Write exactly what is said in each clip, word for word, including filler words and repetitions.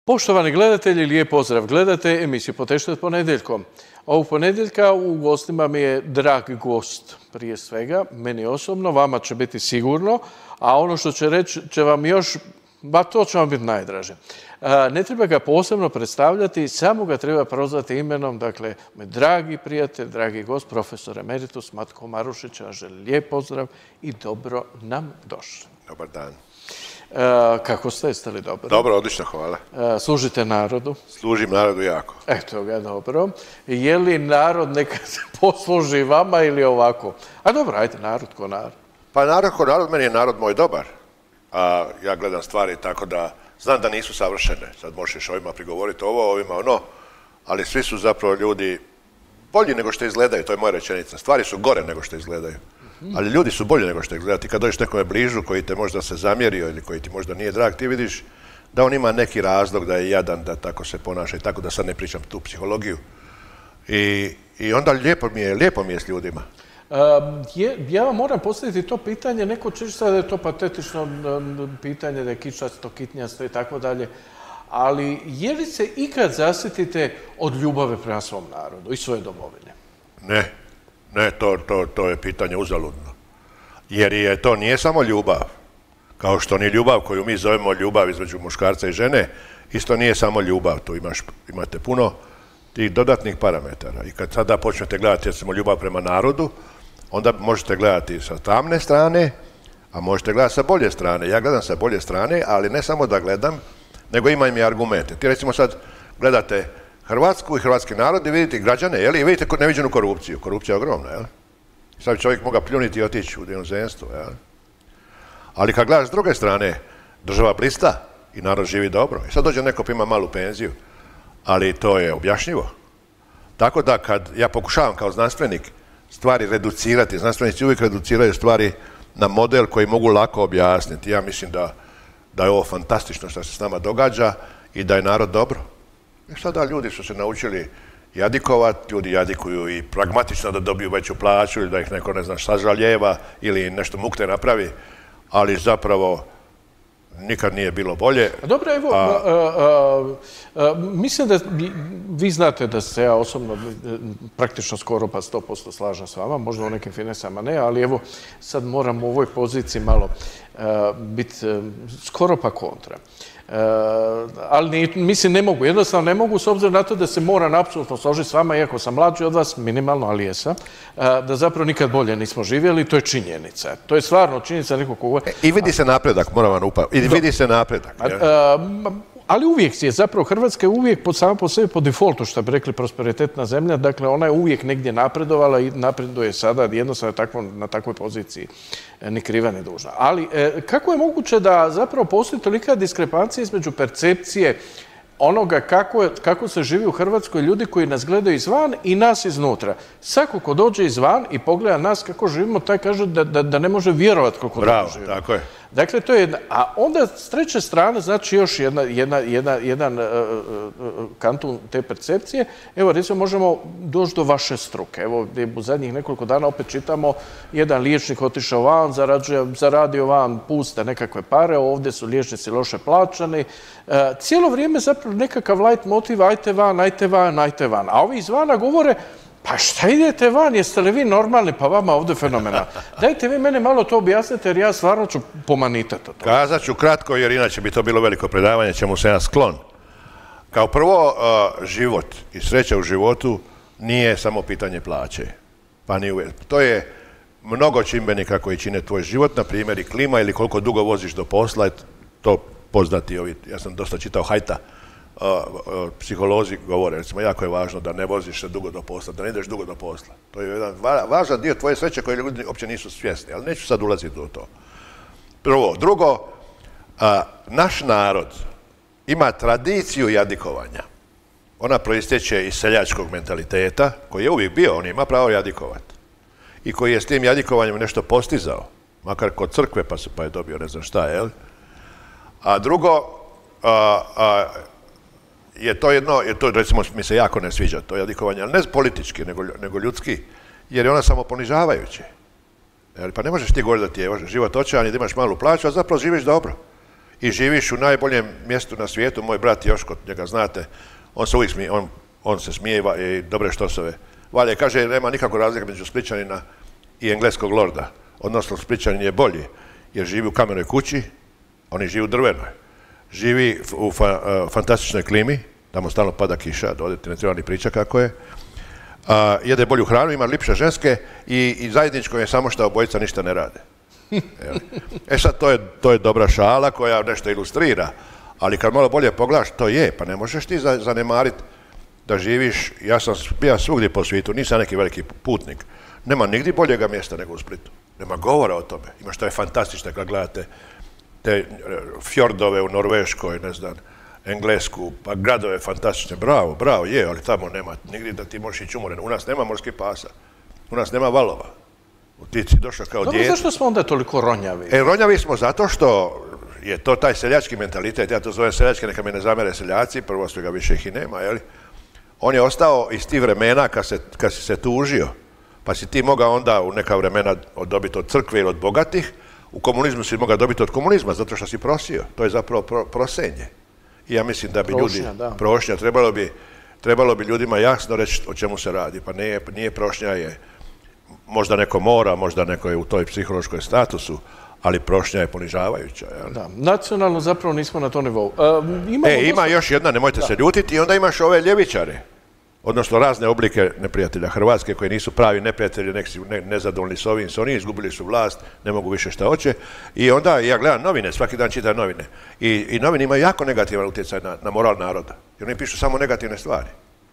Poštovani gledatelji, lijep pozdrav. Gledate emisiju Poteštat ponedjeljkom. Ovog ponedjeljka u gostima mi je drag gost, prije svega, meni osobno, vama će biti sigurno, a ono što će reći će vam još, ba to će vam biti najdraže. Ne treba ga posebno predstavljati, samo ga treba prozvati imenom, dakle, moj dragi prijatelj, dragi gost, profesor emeritus Matko Marušić, vam želim lijep pozdrav i dobro nam došli. Dobar dan. Kako ste, jeste li dobro? Dobro, odlično, hvala. Služite narodu? Služim narodu jako. Eto ga, dobro. Je li narod nekad posluži vama ili ovako? A dobro, ajde, narod ko narod. Pa narod ko narod, meni je narod moj dobar. A ja gledam stvari tako da znam da nisu savršene. Sad možeš ovima prigovoriti ovo, ovima ono, ali svi su zapravo ljudi bolji nego što izgledaju, to je moja rečenica. Stvari su gore nego što izgledaju. Ali ljudi su bolji nego što izgleda. Ti kad dođeš nekome bližu koji te možda se zamjerio ili koji ti možda nije drag, ti vidiš da on ima neki razlog da je jadan, da tako se ponaša i tako, da sad ne pričam tu psihologiju. I, i onda lijepo mi je, lijepo mi je s ljudima. Uh, je, ja vam moram postaviti to pitanje, neko će sad da je to patetično pitanje, da je kičasto, kitnjasto i tako dalje, ali je li se ikad zasjetite od ljubave prema svom narodu i svoje domovine? Ne. Ne, to, to, to je pitanje uzaludno. Jer je, to nije samo ljubav. Kao što ni ljubav koju mi zovemo ljubav između muškarca i žene, isto nije samo ljubav. Tu imaš, imate puno tih dodatnih parametara. I kad sada počnete gledati, recimo, ljubav prema narodu, onda možete gledati sa tamne strane, a možete gledati sa bolje strane. Ja gledam sa bolje strane, ali ne samo da gledam, nego imam i argumente. Ti recimo sad gledate Hrvatsku i hrvatski narod i vidite građane, jel? I vidite neviđenu korupciju. Korupcija je ogromna, jel? Sad bi čovjek mogao pljuniti i otići u inozemstvo, jel? Ali kad gledaš s druge strane, država blista i narod živi dobro. I sad dođe neko pa ima malu penziju, ali to je objašnjivo. Tako da kad ja pokušavam kao znanstvenik stvari reducirati, znanstvenici uvijek reduciraju stvari na model koji mogu lako objasniti. Ja mislim da, da je ovo fantastično što se s nama događa i da je narod dobro. I sada ljudi su se naučili jadikovati, ljudi jadikuju i pragmatično da dobiju veću plaću ili da ih neko, ne znam, sažaljeva ili nešto mukte napravi, ali zapravo nikad nije bilo bolje. Dobro, evo, a... A, a, a, mislim da vi znate da se ja osobno praktično skoro pa sto posto slažem s vama, možda u nekim finesama ne, ali evo sad moram u ovoj poziciji malo biti skoro pa kontra. Uh, ali mislim ne mogu, jednostavno ne mogu s obzirom na to da se moram apsolutno složiti s vama, iako sam mlađi od vas, minimalno, ali jesam, uh, da zapravo nikad bolje nismo živjeli, to je činjenica. To je stvarno činjenica nekog koga... E, I vidi se napredak, moram vam upaviti, i vidi se napredak. Uh, uh, ali uvijek je, zapravo Hrvatska je uvijek pod, sama po sebi po defaultu, što bi rekli, prosperitetna zemlja, dakle ona je uvijek negdje napredovala i napreduje sada jednostavno takvo, na takvoj poziciji, ni kriva ni dužna. Ali e, kako je moguće da zapravo postoji tolika diskrepancija između percepcije onoga kako, je, kako se živi u Hrvatskoj, ljudi koji nas gledaju izvan i nas iznutra. Svako ko dođe izvan i pogleda nas kako živimo, taj kaže da, da, da ne može vjerovati koliko Bravo, živimo. Tako je. Dakle, to je jedna. A onda s treće strane, znači još jedna, jedna, jedna, jedan uh, uh, kantun te percepcije. Evo, recimo, možemo doći do vaše struke. Evo, u zadnjih nekoliko dana opet čitamo, jedan liječnik otišao van, zarađuje, zaradio van, puste nekakve pare, ovdje su liječnici loše plaćani. Uh, cijelo vrijeme zapravo nekakav light motiv, ajte van, ajte van, ajte van. A ovi izvana govore, pa šta idete van, jeste li vi normalni, pa vama ovdje fenomena. Dajte vi mene malo to objasnite, jer ja stvarno ću pomanitati o to. Kazat ću kratko, jer inače bi to bilo veliko predavanje, čemu sam ja sklon. Kao prvo, uh, život i sreća u životu nije samo pitanje plaće. Pa ni uvijek. To je mnogo čimbenika koji čine tvoj život, na primjer i klima ili koliko dugo voziš do posla, to poznati ovi, ja sam dosta čitao Hajta, Uh, uh, psiholozi govore, recimo, jako je važno da ne voziš se dugo do posla, da ne ideš dugo do posla. To je jedan va važan dio tvoje sreće koje ljudi uopće nisu svjesni, ali neću sad ulaziti u to. Prvo. Drugo, uh, naš narod ima tradiciju jadikovanja. Ona proistječe iz seljačkog mentaliteta, koji je uvijek bio, on ima pravo jadikovati. I koji je s tim jadikovanjem nešto postizao, makar kod crkve pa, se, pa je dobio ne znam šta, jel? A drugo, uh, uh, je to jedno, je to recimo mi se jako ne sviđa to jadikovanje, ali ne politički, nego, nego ljudski, jer je ona samo ponižavajuće. Pa ne možeš ti govoriti da ti je život očajan i da imaš malu plaću, a zapravo živiš dobro. i živiš u najboljem mjestu na svijetu, moj brat Joško, njega znate, on se uvijek smije, on, on se smije i dobre štosove. Valje, kaže, nema nikakve razlike među Splićanina i engleskog lorda. Odnosno, Splićanin je bolji, jer živi u kamenoj kući, oni živi u drvenoj. Živi u fa, uh, fantastičnoj klimi, tamo stalno pada kiša, da odete, ne treba ni priča kako je. Uh, jede bolju hranu, ima lipše ženske i, i zajedničko je samo što obojica ništa ne rade. E sad, to je, to je dobra šala koja nešto ilustrira, ali kad malo bolje pogledaš, to je, pa ne možeš ti zanemariti da živiš, ja sam bio svugdje po svijetu, nisam neki veliki putnik, nema nigdje boljega mjesta nego u Splitu, nema govora o tome, ima što je fantastično kad gledate te fjordove u Norveškoj, ne znam, Englesku, pa gradove fantastične, bravo, bravo, je, ali tamo nema nigdje da ti možeš ići umoren, u nas nema morskih pasa, u nas nema valova. Ti si došao kao Dobro, dijete. zašto smo onda toliko ronjavi? E, ronjavi smo zato što je to taj seljački mentalitet, ja to zovem seljački, neka me ne zamere seljaci, prvo svega više ih i nema, jel? On je ostao iz tih vremena kad, se, kad si se tužio, pa si ti mogao onda u neka vremena dobiti od crkve ili od bogatih, u komunizmu si mogao dobiti od komunizma, zato što si prosio. To je zapravo pro, prosenje. I ja mislim da bi prošnja, ljudi, da. prošnja, trebalo bi, trebalo bi ljudima jasno reći o čemu se radi, pa nije, nije prošnja je, možda neko mora, možda neko je u toj psihološkoj statusu, ali prošnja je ponižavajuća. Jel? Da, nacionalno zapravo nismo na to nivou. E, imamo e, ima dosta... još jedna, nemojte da. se ljutiti, i onda imaš ove ljevičare, odnosno razne oblike neprijatelja Hrvatske koji nisu pravi neprijatelji, nek su ne, nezadovoljni s ovim, s onim, izgubili su vlast, ne mogu više šta hoće. I onda ja gledam novine, svaki dan čitam novine. I, i novine imaju jako negativan utjecaj na, na moral naroda. Jer oni pišu samo negativne stvari.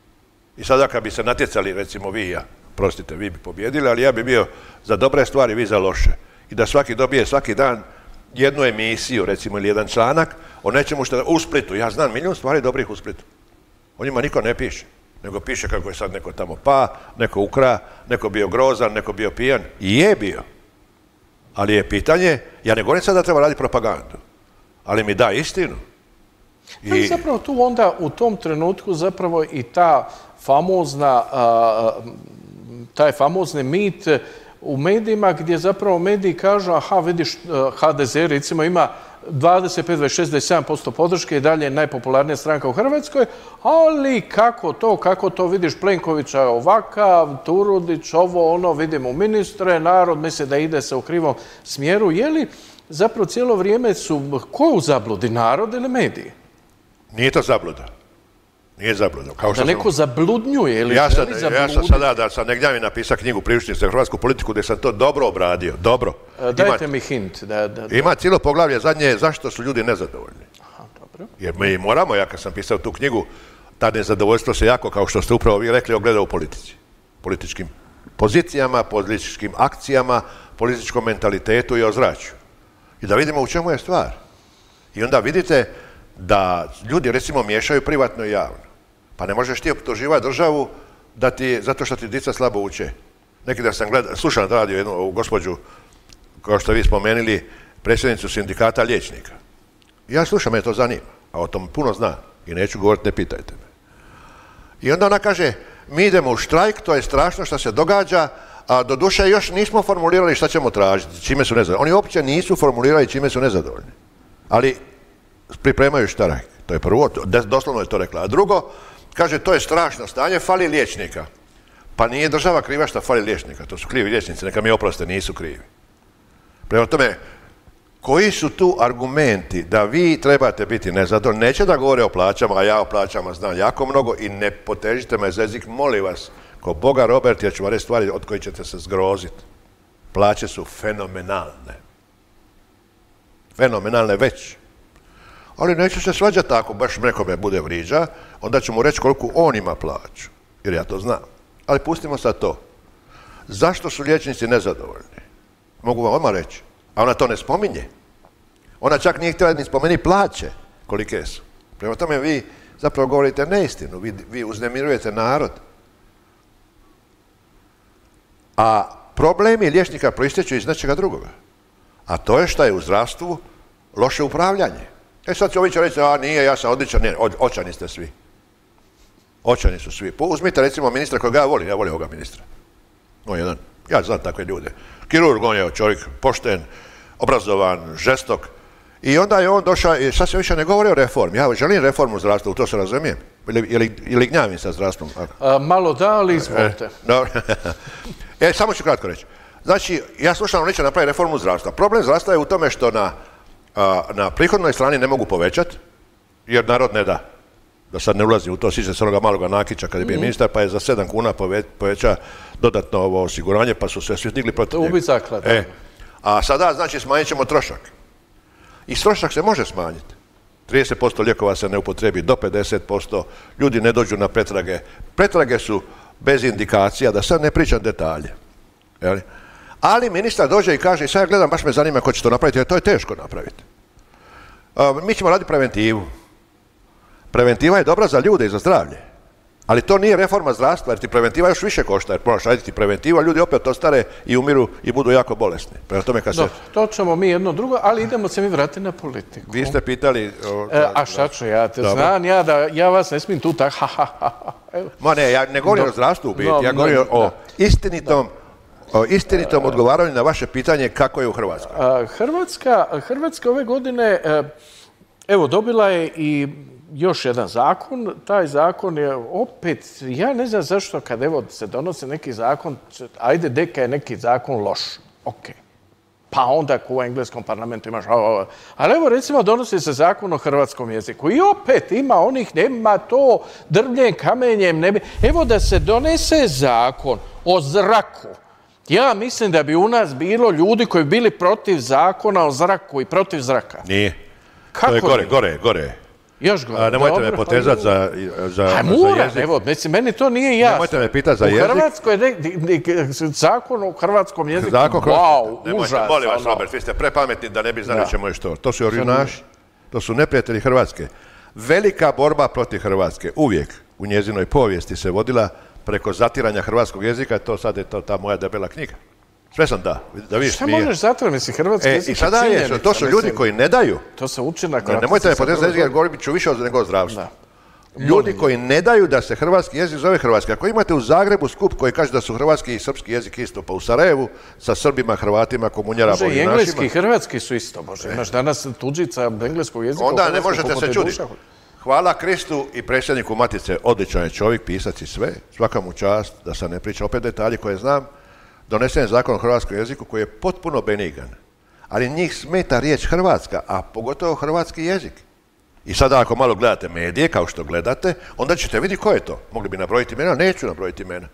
I sada kad bi se natjecali, recimo vi i ja, prostite, vi bi pobjedili, ali ja bi bio za dobre stvari, vi za loše. I da svaki dobije svaki dan jednu emisiju, recimo, ili jedan članak o nečemu što u Splitu. Ja znam milijun stvari dobrih u Splitu. O njima niko ne piše. Nego piše kako je sad neko tamo pa, neko ukra, neko bio grozan, neko bio pijan. I je bio. Ali je pitanje, ja ne govorim sad da treba raditi propagandu, ali mi da istinu. I... Ali zapravo tu onda u tom trenutku zapravo i ta famozna, a, taj famozni mit u medijima gdje zapravo mediji kažu, aha, vidiš, ha de ze recimo ima dvadeset pet, dvadeset šest, dvadeset sedam posto podrške i dalje je najpopularnija stranka u Hrvatskoj, ali kako to, kako to vidiš Plenkovića ovakav, Turudić, ovo, ono, vidimo ministre, narod misli da ide se u krivom smjeru, je li zapravo cijelo vrijeme su, ko je u zabludi, narod ili mediji? Nije to zabluda. Nije zabluda. Kao da neko sam... zabludnjuje ili ja sam, želi zabluditi? Ja sam sada, da sam negdje mi napisao knjigu Priučnice za hrvatsku politiku gdje sam to dobro obradio. Dobro. E, dajte ima, mi hint. Da, da, da. Ima cijelo poglavlje zadnje zašto su ljudi nezadovoljni. Aha, dobro. Jer mi moramo, ja kad sam pisao tu knjigu, ta nezadovoljstvo se jako, kao što ste upravo vi rekli, ogleda u politici. Političkim pozicijama, političkim akcijama, političkom mentalitetu i ozračju. I da vidimo u čemu je stvar. I onda vidite da ljudi, recimo, miješaju privatno i javno. Pa ne možeš ti optuživati državu da ti, zato što ti djeca slabo uče. Neki da sam gledao, slušao na radio jednu ovu gospođu, kao što vi spomenuli, predsjednicu sindikata liječnika. Ja slušam, me to zanima, a o tom puno znam i neću govoriti, ne pitajte me. I onda ona kaže, mi idemo u štrajk, to je strašno što se događa, a do duše još nismo formulirali šta ćemo tražiti, čime su nezadovoljni. Oni uopće nisu formulirali čime su nezadovoljni. Ali pripremaju štrajk. To je prvo, doslovno je to rekla. A drugo, kaže, to je strašno stanje, fali liječnika. Pa nije država kriva što fali liječnika, to su krivi liječnici, neka mi oproste, nisu krivi. Prema tome, koji su tu argumenti da vi trebate biti nezadovoljni? Neće da govore o plaćama, a ja o plaćama znam jako mnogo i ne potežite me za jezik, molim vas, ko Boga Robert, ja ću vam reći stvari od koje ćete se zgroziti. Plaće su fenomenalne. Fenomenalne već. Ali neću se svađati tako, baš nekome bude vriđa, onda ću mu reći koliko on ima plaću, jer ja to znam. Ali pustimo sad to. Zašto su liječnici nezadovoljni? Mogu vam odmah reći. A ona to ne spominje. Ona čak nije htjela ni spomeni plaće, kolike su. Prema tome vi zapravo govorite neistinu, vi, vi uznemirujete narod. A problemi liječnika proistječu iz nečega drugoga. A to je što je u zdravstvu loše upravljanje. E sad će ovi će reći, a nije, ja sam odličan, nije, očani ste svi. Očani su svi. Uzmite recimo ministra kojeg ja volim, ja volim ovoga ministra. On jedan, ja znam takve ljude. Kirurg, on je čovjek pošten, obrazovan, žestok I onda je on došao, i sad se više ne govori o reformi. Ja želim reformu zdravstva, u to se razumijem. Ili, ili, ili gnjavim sa zdravstvom. A, malo da, ali izvolite. E, dobro. E, samo ću kratko reći. Znači, ja slušam, neće napraviti reformu zdravstva. Problem zdravstva je u tome što na, a, na prihodnoj strani ne mogu povećati, jer narod ne da. Da sad ne ulazi u to, sjećam se onoga maloga Nakića kad je bio mm-hmm. ministar, pa je za sedam kuna poveća dodatno ovo osiguranje, pa su se svi stigli protiv njega. To ubi zaklada. E, a sada, znači, smanjit ćemo trošak. I trošak se može smanjiti. trideset posto lijekova se ne upotrebi, do pedeset posto ljudi ne dođu na pretrage. Pretrage su bez indikacija, da sad ne pričam detalje. Jeli? Ali ministar dođe i kaže, sad ja gledam, baš me zanima ko će to napraviti, jer to je teško napraviti. A, mi ćemo raditi preventivu. Preventiva je dobra za ljude i za zdravlje. Ali to nije reforma zdravstva, jer ti preventiva još više košta, jer moraš raditi preventivu, a ljudi opet ostare i umiru i budu jako bolesni. Prema tome kad se... No, to ćemo mi jedno drugo, ali idemo se mi vratiti na politiku. Vi ste pitali... O, e, a šta ću ja, te dobro. Znam ja da ja vas ne smijem tu tak, ha, ha, ha, ha. Ma ne, ja ne govorim no, o zdravstvu u biti, no, ja govorim no, o istinitom, o istinitom odgovaranju na vaše pitanje kako je u Hrvatskoj. A, Hrvatska, Hrvatska ove godine, evo, dobila je i još jedan zakon. Taj zakon je opet, ja ne znam zašto kad evo se donosi neki zakon, ajde deka je neki zakon loš, ok. Pa onda ako u engleskom parlamentu imaš, ali evo recimo donosi se zakon o hrvatskom jeziku i opet ima onih, nema to drvljem, kamenjem, ne bi. Evo da se donese zakon o zraku. Ja mislim da bi u nas bilo ljudi koji bi bili protiv zakona o zraku i protiv zraka. Nije. Kako to je gore, gore, gore. Još gore. A nemojte me potezati za, za, a za jezik. Evo, mislim, meni to nije jasno. Nemojte me pitati za jezik. U Hrvatskoj je zakon o hrvatskom jeziku. Zakon wow, nemojte, užas. Molim vas, Robert, vi ste prepametni da ne bi znali čemu je što. To su orjunaši, to su neprijatelji Hrvatske. Velika borba protiv Hrvatske uvijek u njezinoj povijesti se vodila preko zatiranja hrvatskog jezika, to sad je to ta moja debela knjiga. Sve sam da, da vidiš. Šta možeš zatvore, misli, hrvatski jezik? E, i sada je, to su ljudi koji ne daju. To se uči na ne, nemojte me potezati jezik, jer govorit ću više od nego zdravstva. Ljudi koji ne daju da se hrvatski jezik zove hrvatski. Ako imate u Zagrebu skup koji kaže da su hrvatski i srpski jezik isto, pa u Sarajevu sa Srbima, Hrvatima, komunjarama i našima. Može, i engleski i hrvatski su isto, može. Imaš danas tuđica engleskog jezika. Onda ne možete se čuditi. Hvala Kristu i predsjedniku Matice, odličan je čovjek, pisac i sve, svaka mu čast, da sam ne priča opet detalji koje znam. Donesen je zakon o hrvatskom jeziku koji je potpuno benigan, ali njih smeta riječ hrvatska, a pogotovo hrvatski jezik. I sada ako malo gledate medije, kao što gledate, onda ćete vidjeti ko je to. Mogli bi nabrojiti imena, neću nabrojiti imena,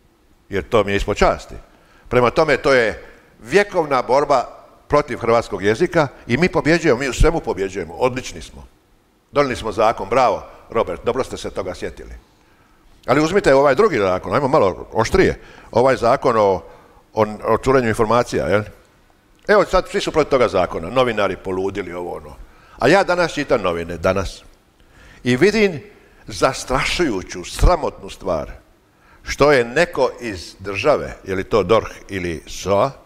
jer to mi je ispod časti. Prema tome, to je vjekovna borba protiv hrvatskog jezika i mi pobjeđujemo, mi u svemu pobjeđujemo, odlični smo. Donijeli smo zakon, bravo, Robert, dobro ste se toga sjetili. Ali uzmite ovaj drugi zakon, ajmo malo oštrije, ovaj zakon o, o, o curenju informacija, jel? Evo sad svi su protiv toga zakona, novinari poludili ovo ono. A ja danas čitam novine, danas. I vidim zastrašujuću, sramotnu stvar, što je neko iz države, je li to D O R H ili S O A,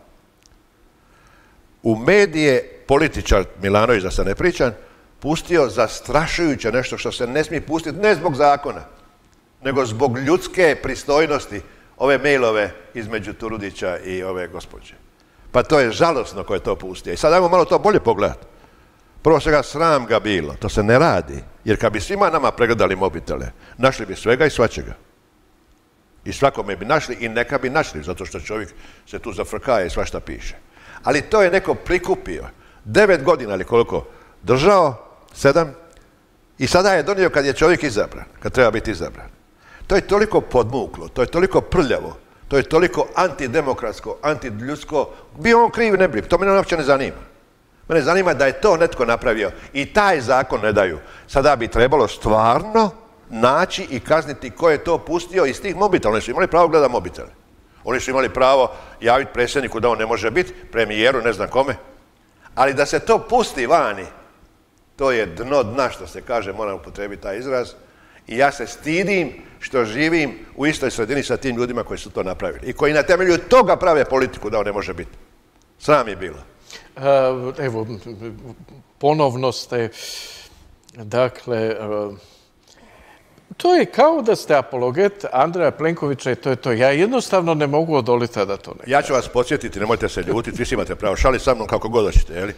u medije političar Milanović, da se ne pričam, pustio zastrašujuće nešto što se ne smije pustiti, ne zbog zakona, nego zbog ljudske pristojnosti, ove mailove između Turudića i ove gospođe. Pa to je žalosno ko je to pustio. I sad ajmo malo to bolje pogledati. Prvo svega sram ga bilo, to se ne radi, jer kad bi svima nama pregledali mobitele, našli bi svega i svačega. I svakome bi našli i neka bi našli, zato što čovjek se tu zafrkaje i svašta piše. Ali to je neko prikupio, devet godina ili koliko, držao, sedam, i sada je donio kad je čovjek izabran, kad treba biti izabran. To je toliko podmuklo, to je toliko prljavo, to je toliko antidemokratsko, antiljudsko, bio on kriv, ne bi, to me uopće ne zanima. Mene zanima da je to netko napravio i taj zakon ne daju. Sada bi trebalo stvarno naći i kazniti ko je to pustio iz tih mobitela. Oni su imali pravo gledati mobitele. Oni su imali pravo javiti predsjedniku da on ne može biti, premijeru, ne znam kome. Ali da se to pusti vani, to je dno dna, što se kaže, moram upotrijebiti taj izraz. I ja se stidim što živim u istoj sredini sa tim ljudima koji su to napravili. I koji na temelju toga prave politiku da on ne može biti. Sram je bilo. Evo, ponovno ste, dakle, to je kao da ste apologet Andreja Plenkovića i to je to. Ja jednostavno ne mogu odoliti da to ne. Ja ću vas podsjetiti, nemojte se ljutiti, vi si imate pravo, šali sa mnom kako god hoćete, jeli?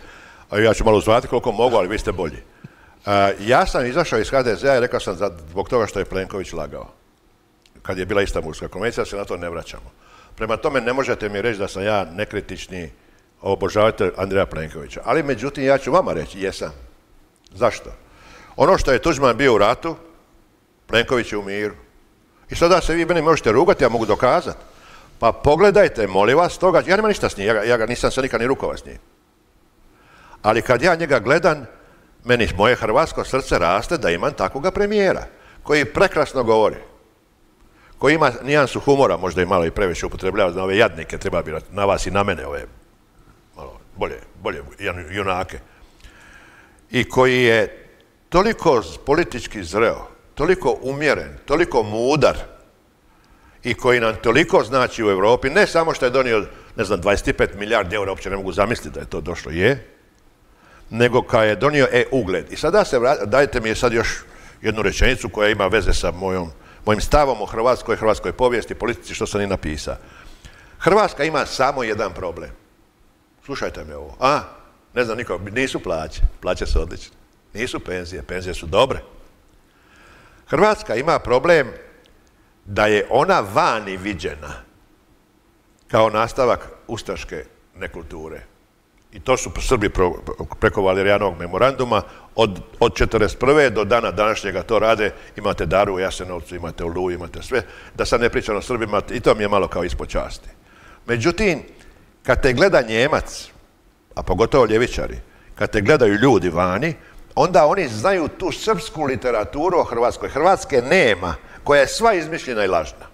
A ja ću malo uzvratiti koliko mogu, ali vi ste bolji. A, ja sam izašao iz ha de zea i rekao sam zbog toga što je Plenković lagao. Kad je bila Istanbulska konvencija, se na to ne vraćamo. Prema tome ne možete mi reći da sam ja nekritični obožavatelj Andreja Plenkovića. Ali međutim, ja ću vama reći, jesam. Zašto? Ono što je Tuđman bio u ratu, Plenković je u miru. I sada se vi meni možete rugati, ja mogu dokazati. Pa pogledajte, molim vas, toga, ja nema ništa s njim, ja ga, ja ga nisam se nikad ni rukovao s njim. Ali kad ja njega gledam, meni moje hrvatsko srce raste da imam takvoga premijera, koji prekrasno govori, koji ima nijansu humora, možda i malo i previše upotrebljava na ove jadnike, treba bi na vas i na mene ove malo bolje, bolje junake. I koji je toliko politički zreo, toliko umjeren, toliko mudar i koji nam toliko znači u Europi, ne samo što je donio, ne znam, dvadeset pet milijardi eura, uopće ne mogu zamisliti da je to došlo, je, nego kad je donio e-ugled. I sada se vrati, dajte mi sad još jednu rečenicu koja ima veze sa mojom, mojim stavom o Hrvatskoj, hrvatskoj povijesti, politici, što sam i napisao. Hrvatska ima samo jedan problem. Slušajte me ovo. A, ne znam niko, nisu plaće. Plaće su odlične. Nisu penzije, penzije su dobre. Hrvatska ima problem da je ona vani viđena kao nastavak ustaške nekulture. I to su Srbi preko Valerijanovog memoranduma od, od četrdeset prve do dana današnjega to rade. Imate Daru u Jasenovcu, imate Oluju, imate sve. Da sad ne pričam o Srbima, i to mi je malo kao ispod časti. Međutim, kad te gleda Njemac, a pogotovo ljevičari, kad te gledaju ljudi vani, onda oni znaju tu srpsku literaturu o Hrvatskoj. Hrvatske nema, koja je sva izmišljena i lažna.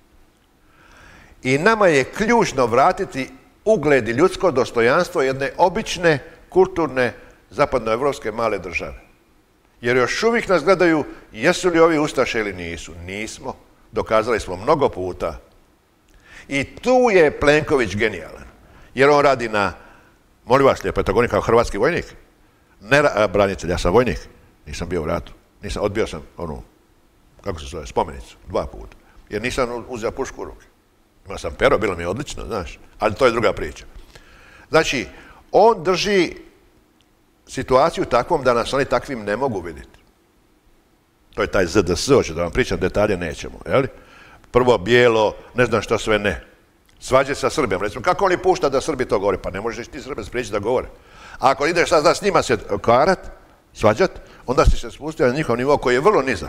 I nama je ključno vratiti ugled i ljudsko dostojanstvo jedne obične, kulturne, zapadnoevropske male države. Jer još uvijek nas gledaju jesu li ovi ustaše ili nisu. Nismo. Dokazali smo mnogo puta. I tu je Plenković genijalan. Jer on radi na, molim vas lijepo, to kao hrvatski vojnik. Ne branitelj, ja sam vojnik. Nisam bio u ratu. Nisam, odbio sam onu, kako se zove, spomenicu. Dva puta. Jer nisam uzeo pušku u ruke. Imao sam pero, bilo mi je odlično, znaš. Ali to je druga priča. Znači, on drži situaciju takvom da nas oni takvim ne mogu vidjeti. To je taj zet de es, hoće da vam pričam, detalje nećemo, jel? Prvo bijelo, ne znam što sve ne. Svađe sa Srbijom, recimo, kako oni pušta da Srbi to govore? Pa ne možeš ti Srbe spriječiti da govore. A ako ideš sad da s njima se karat, svađat, onda si se spustio na njihov nivo koji je vrlo nizak.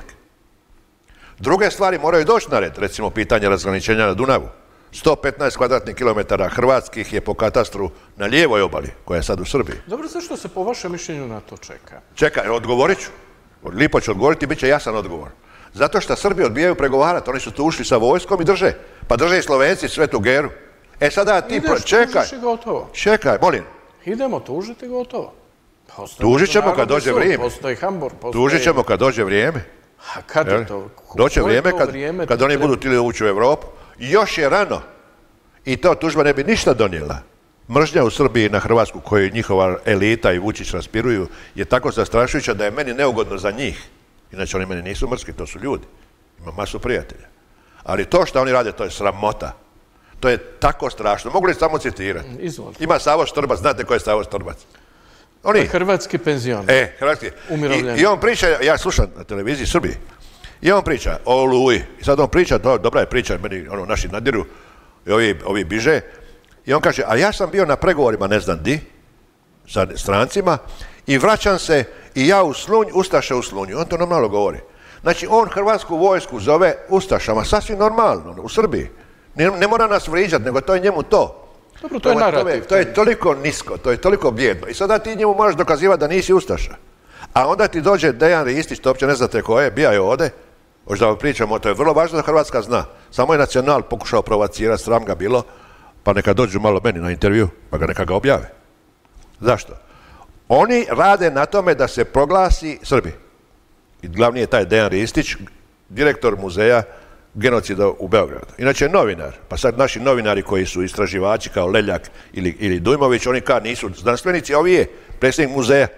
Druge stvari moraju doći na red, recimo pitanje razgraničenja na Dunavu. sto petnaest kvadratnih kilometara hrvatskih je po katastru na lijevoj obali, koja je sad u Srbiji. Dobro, zašto se po vašem mišljenju na to čeka? Čekaj, odgovorit ću. Lipo ću odgovoriti, bit će jasan odgovor. Zato što Srbi odbijaju pregovarati, oni su tu ušli sa vojskom i drže. Pa drže i Slovenci Svetu Geru. E sada ti... Ideš, čekaj, tužiš i gotovo. Čekaj, molim. Idemo, tužiti gotovo. Tužit ćemo kad dođe vrijeme. Postoji Hambor, postoji... Tužit ćemo kad dođe vrijeme. A kad je to? Doće vrijeme kad, kad oni budu htjeli ući u Europu. Još je rano. I to tužba ne bi ništa donijela. Mržnja u Srbiji na Hrvatsku koju njihova elita i Vučić raspiruju je tako zastrašujuća da je meni neugodno za njih. Inače oni meni nisu mrski, to su ljudi. Imam masu prijatelja. Ali to što oni rade, to je sramota. To je tako strašno. Mogu li samo citirati? Izvolite. Ima Savo Štrbac, znate ko je Savo Štrbac? Oni. Hrvatski penzion. E, hrvatski. I, I on priča, ja slušam na televiziji Srbiji, i on priča o Oluji. I sad on priča, do, dobra je priča, meni ono, naši nadiru, i ovi, ovi biže. I on kaže, a ja sam bio na pregovorima, ne znam di, sa strancima, i vraćam se, i ja u Slunj, Ustaše u Slunju. On to normalno govori. Znači, on hrvatsku vojsku zove Ustašama, sasvim normalno, u Srbiji. Ne, ne mora nas vriđati, nego to je njemu to. Dobro, to je narativ. To je toliko nisko, to je toliko bijedno. I sada ti njemu moraš dokazivati da nisi Ustaša. A onda ti dođe Dejan Ristić, to uopće ne znate ko je, bija je ovdje. Hoće da vam pričamo, to je vrlo važno da Hrvatska zna. Samo je Nacional pokušao provocirati, sram ga bilo, pa neka dođu malo meni na intervju, pa ga neka ga objave. Zašto? Oni rade na tome da se proglasi Srbi. I glavni je taj Dejan Ristić, direktor muzeja genocida u Beogradu. Inače je novinar, pa sad naši novinari koji su istraživači kao Leljak ili, ili Dujmović, oni kao nisu znanstvenici, a ovi je predsjednik muzeja.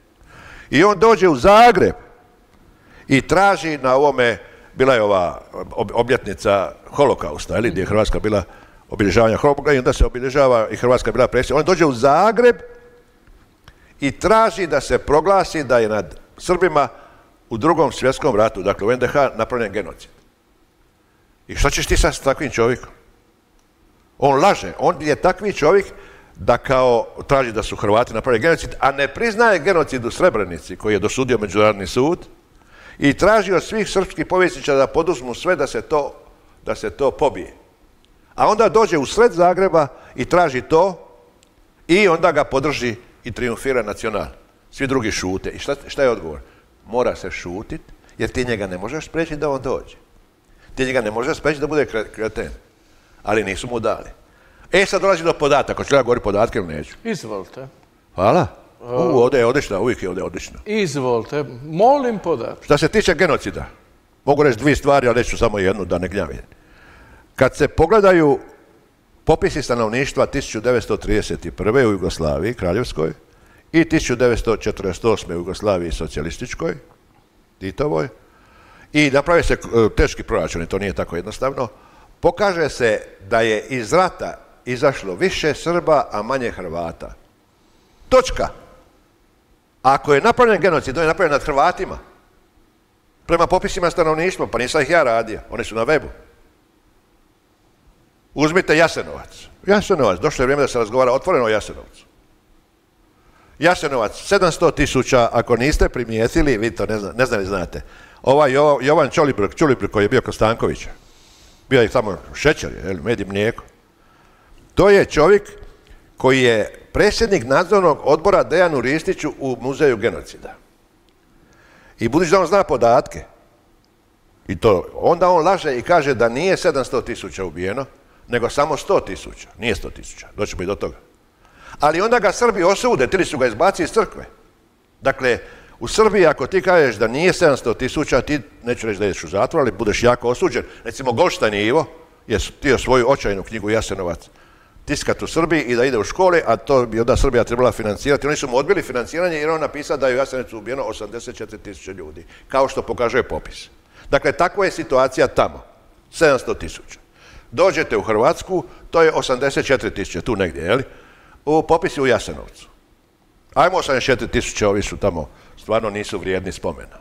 I on dođe u Zagreb i traži na ovome, bila je ova obljetnica holokausta, ili gdje je Hrvatska bila obilježavanja holokausta i onda se obilježava i Hrvatska bila predsjednik. On dođe u Zagreb i traži da se proglasi da je nad Srbima u drugom svjetskom ratu, dakle u en de ha, napravljen genocid. I što ćeš ti sad s takvim čovjekom? On laže, on je takvi čovjek da kao traži da su Hrvati napravili genocid, a ne priznaje genocid u Srebrenici koji je dosudio Međunarodni sud i traži od svih srpskih povjesničara da poduzmu sve da se to, da se to pobije. A onda dođe u sred Zagreba i traži to i onda ga podrži i triumfira Nacional. Svi drugi šute. I šta, šta je odgovor? Mora se šutit, jer ti njega ne možeš spriječiti da on dođe. Ti njega ne možeš spriječiti da bude kreten. Ali nisu mu dali. E, sad dolazi do podataka. Hoću ja govoriti podatke ili neću? Izvolite. Hvala. U, ovdje je odlična, uvijek je ovdje odlična. Izvolite. Molim podatke. Što se tiče genocida, mogu reći dvije stvari, ali neću samo jednu da ne gnjavim. Kad se pogledaju popisi stanovništva tisuću devetsto trideset prve u Jugoslaviji, Kraljevskoj, i tisuću devetsto četrdeset osme u Jugoslaviji socijalističkoj, Titovoj, i naprave se teški proračuni, to nije tako jednostavno, pokaže se da je iz rata izašlo više Srba, a manje Hrvata. Točka. Ako je napravljen genocid, to je napravljen nad Hrvatima. Prema popisima stanovništva, pa nisam ih ja radio, oni su na webu. Uzmite Jasenovac. Jasenovac, došlo je vrijeme da se razgovara otvoreno o Jasenovcu. Jasenovac, sedamsto tisuća, ako niste primijetili, vi to ne, zna, ne znam li znate, ovaj Jovan Čulibrk, Čulibrk koji je bio kod Stankovića, bio je tamo šećer, med i mlijeko. To je čovjek koji je predsjednik nadzornog odbora Dejanu Ristiću u muzeju genocida. I budući da on zna podatke, i to, onda on laže i kaže da nije sedamsto tisuća ubijeno, nego samo sto tisuća. Nije sto tisuća, doćemo i do toga. Ali onda ga Srbi osude, ili su ga izbacili iz crkve. Dakle, u Srbiji ako ti kažeš da nije sedamsto tisuća, ti neću reći da ideš u zatvor, ali budeš jako osuđen. Recimo, Goldstein Ivo je htio svoju očajnu knjigu Jasenovac tiskat u Srbiji i da ide u škole, a to bi onda Srbija trebala financirati. Oni su mu odbili financiranje jer on napisao da je u Jasenovcu ubijeno osamdeset četiri tisuće ljudi, kao što pokazuje popis. Dakle, takva je situacija tamo. sedamsto tisuća. Dođete u Hrvatsku, to je osamdeset četiri tisuće, tu negdje, jel? U popisi u Jasenovcu. Ajmo osamdeset četiri tisuće, ovi su tamo, stvarno nisu vrijedni spomena.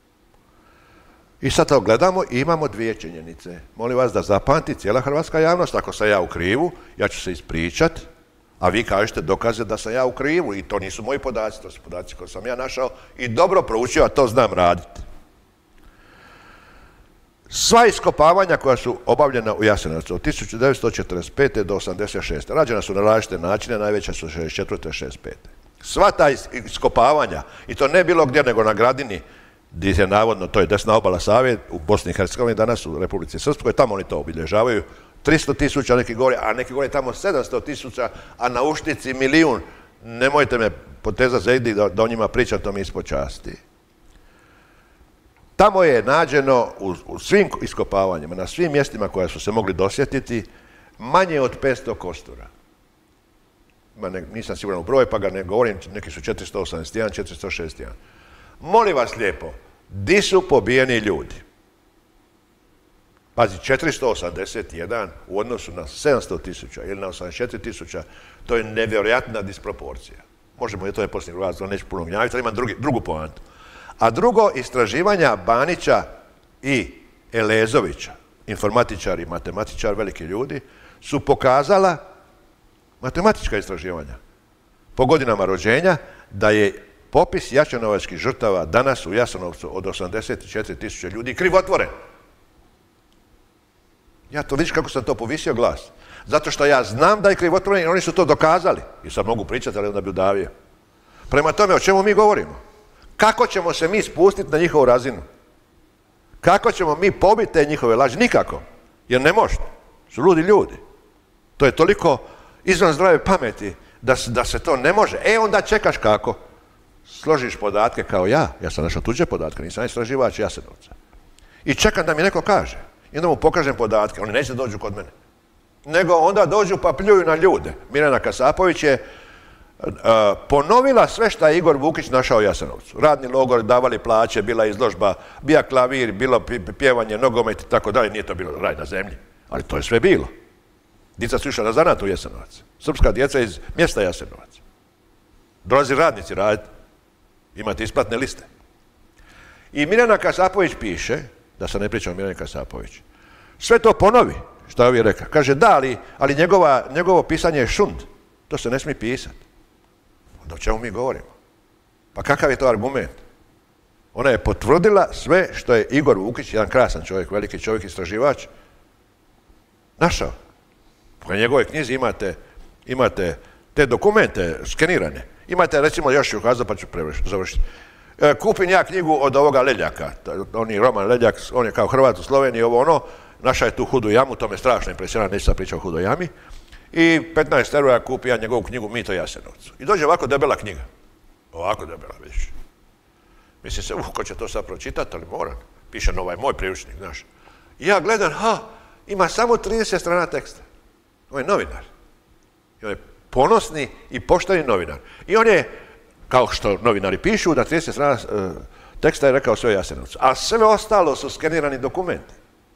I sad to gledamo i imamo dvije činjenice. Molim vas da zapamti cijela hrvatska javnost, ako sam ja u krivu, ja ću se ispričat, a vi kažete dokaze da sam ja u krivu i to nisu moji podaci, to su podaci koje sam ja našao i dobro proučio, a to znam raditi. Sva iskopavanja koja su obavljena u Jasenovcu od tisuću devetsto četrdeset pete do osamdeset šeste rađena su na različite načine, najveća su šezdeset četvrte šezdeset pete Sva ta iskopavanja, i to ne bilo gdje nego na Gradini, gdje je navodno, to je desna obala Save, u Bosni i Hercegovini, danas u Republici Srpskoj, tamo oni to obilježavaju, tristo tisuća, neki govore, a neki govore tamo sedamsto tisuća, a na Uštici milijun. Nemojte me potezati za idi da, da o njima pričam, to mi ispod časti. Tamo je nađeno u, u svim iskopavanjima, na svim mjestima koja su se mogli dosjetiti, manje od petsto kostura. Ma ne, nisam siguran u broj, pa ga ne govorim, neki su četiristo osamdeset jedan, četiristo šezdeset jedan. Molim vas lijepo, di su pobijeni ljudi? Pazi, četiristo osamdeset jedan u odnosu na sedamsto tisuća ili na osamdeset četiri tisuća, to je nevjerojatna disproporcija. Možemo je to je posljednji razlog, neću puno gnjaviti, ali imam drugi, drugu poantu. A drugo, istraživanja Banića i Elezovića, informatičari i matematičari, veliki ljudi, su pokazala, matematička istraživanja, po godinama rođenja, da je popis jasenovačkih žrtava danas u Jasenovcu od osamdeset četiri tisuće ljudi krivotvoren. Ja to vidiš kako sam to povisio glas. Zato što ja znam da je krivotvoren i oni su to dokazali. I sad mogu pričati, ali onda bi udavio. Prema tome, o čemu mi govorimo? Kako ćemo se mi spustiti na njihovu razinu? Kako ćemo mi pobiti te njihove laži? Nikako. Jer ne možete. Su ludi ljudi. To je toliko izvan zdrave pameti da, da se to ne može. E, onda čekaš kako? Složiš podatke kao ja. Ja sam našao tuđe podatke, nisam istraživač Jasenovca. I čekam da mi neko kaže. I onda mu pokažem podatke. Oni neće dođu kod mene. Nego onda dođu pa pljuju na ljude. Mirjana Kasapović je uh, ponovila sve što je Igor Vukić našao u Jasenovcu. Radni logor, davali plaće, bila izložba, bija klavir, bilo pjevanje, nogomet i tako dalje. Nije to bilo raj na zemlji. Ali to je sve bilo. Djeca su išla na zanat u Jasenovac. Srpska djeca iz mjesta Jasenovac. Dolazi radnici raditi. Imate isplatne liste. I Mirjana Kasapović piše, da se ne pričam o Mirjani Kasapović, sve to ponovi, što je ovdje rekao. Kaže, da, ali, ali njegova, njegovo pisanje je šund. To se ne smije pisati. Onda o čemu mi govorimo? Pa kakav je to argument? Ona je potvrdila sve što je Igor Vukić, jedan krasan čovjek, veliki čovjek, istraživač, našao. U njegovoj knjizi imate, imate te dokumente skenirane. Imate, recimo, još ću kazati, pa ću završiti. E, kupim ja knjigu od ovoga Leljaka. On je Roman Leljak, on je kao Hrvat u Sloveniji, ovo ono, našao je tu hudu jamu, to me strašno impresionira, neću sad pričati o hudoj jami. I petnaest eura kupi ja njegovu knjigu Mito Jasenovcu. I dođe ovako debela knjiga. Ovako debela, vidiš. Mislim se, uh, ko će to sad pročitati, ali moram. Piše na ovaj moj priručnik, znaš. I ja gledam, ha, ima samo trideset strana teksta. On je novinar. I on je ponosni i pošteni novinar. I on je, kao što novinari pišu, na trideset strana uh, teksta je rekao sve Jasenovcu. A sve ostalo su skenirani dokumenti.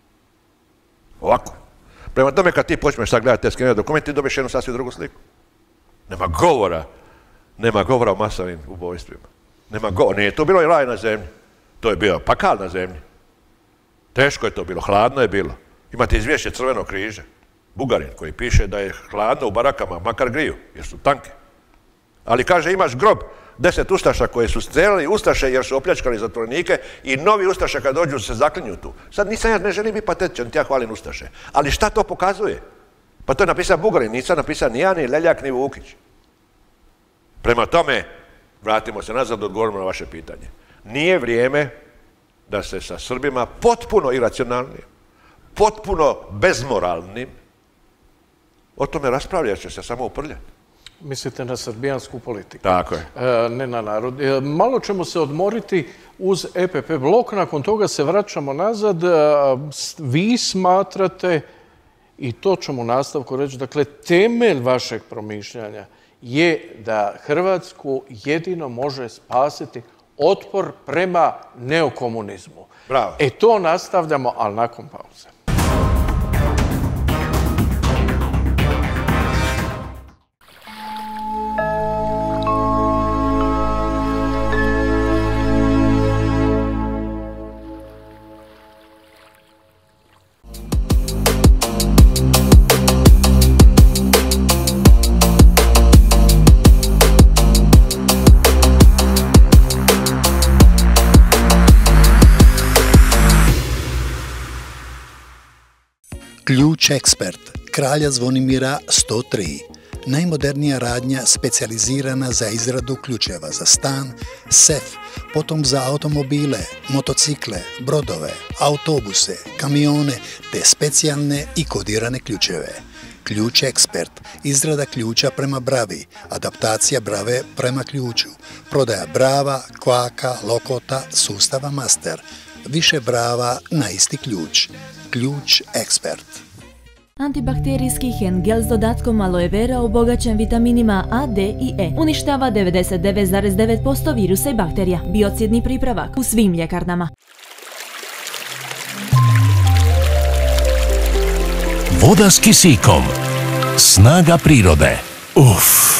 Ovako. Prema tome, kad ti počneš sad gledati te skenirane dokumenti, ti dobiješ jednu sasvim drugu sliku. Nema govora. Nema govora o masovnim ubojstvima. Nema govora. Nije to bilo i raj na zemlji. To je bio pakal na zemlji. Teško je to bilo. Hladno je bilo. Imate izvješće Crvenog križa. Bugarin koji piše da je hladno u barakama, makar griju, jer su tanke. Ali kaže, imaš grob deset ustaša koje su streljali ustaše jer su opljačkali zatvorenike i novi ustaše kad dođu se zaklinju tu. Sad nisam ja, ne želim biti patetičan, ti ja hvalim ustaše. Ali šta to pokazuje? Pa to je napisao Bugarin, nisam napisao ni ja, ni Leljak, ni Vukić. Prema tome, vratimo se nazad da odgovorimo na vaše pitanje. Nije vrijeme da se sa Srbima potpuno iracionalnim, potpuno bezmoralnim, o tome raspravlja, će se samo uprljati. Mislite na srbijansku politiku? Tako je. E, ne na narod. E, malo ćemo se odmoriti uz E P P blok, nakon toga se vraćamo nazad. E, vi smatrate, i to ćemo u nastavku reći, dakle, temelj vašeg promišljanja je da Hrvatsku jedino može spasiti otpor prema neokomunizmu. Bravo. E to nastavljamo, ali nakon pauze. Ključ Ekspert, Kralja Zvonimira sto tri. Najmodernija radnja specijalizirana za izradu ključeva za stan, sef, potom za automobile, motocikle, brodove, autobuse, kamione te specijalne i kodirane ključeve. Ključ Ekspert, izrada ključa prema bravi, adaptacija brave prema ključu, prodaja brava, kvaka, lokota, sustava master, više brava na isti ključ. Ključ Ekspert. Antibakterijski hen gel s dodatkom aloe vera obogaćen vitaminima A, D i E. Uništava devedeset devet zarez devet posto virusa i bakterija. Biocidni pripravak u svim ljekarnama. Voda s kisikom. Snaga prirode. Uff.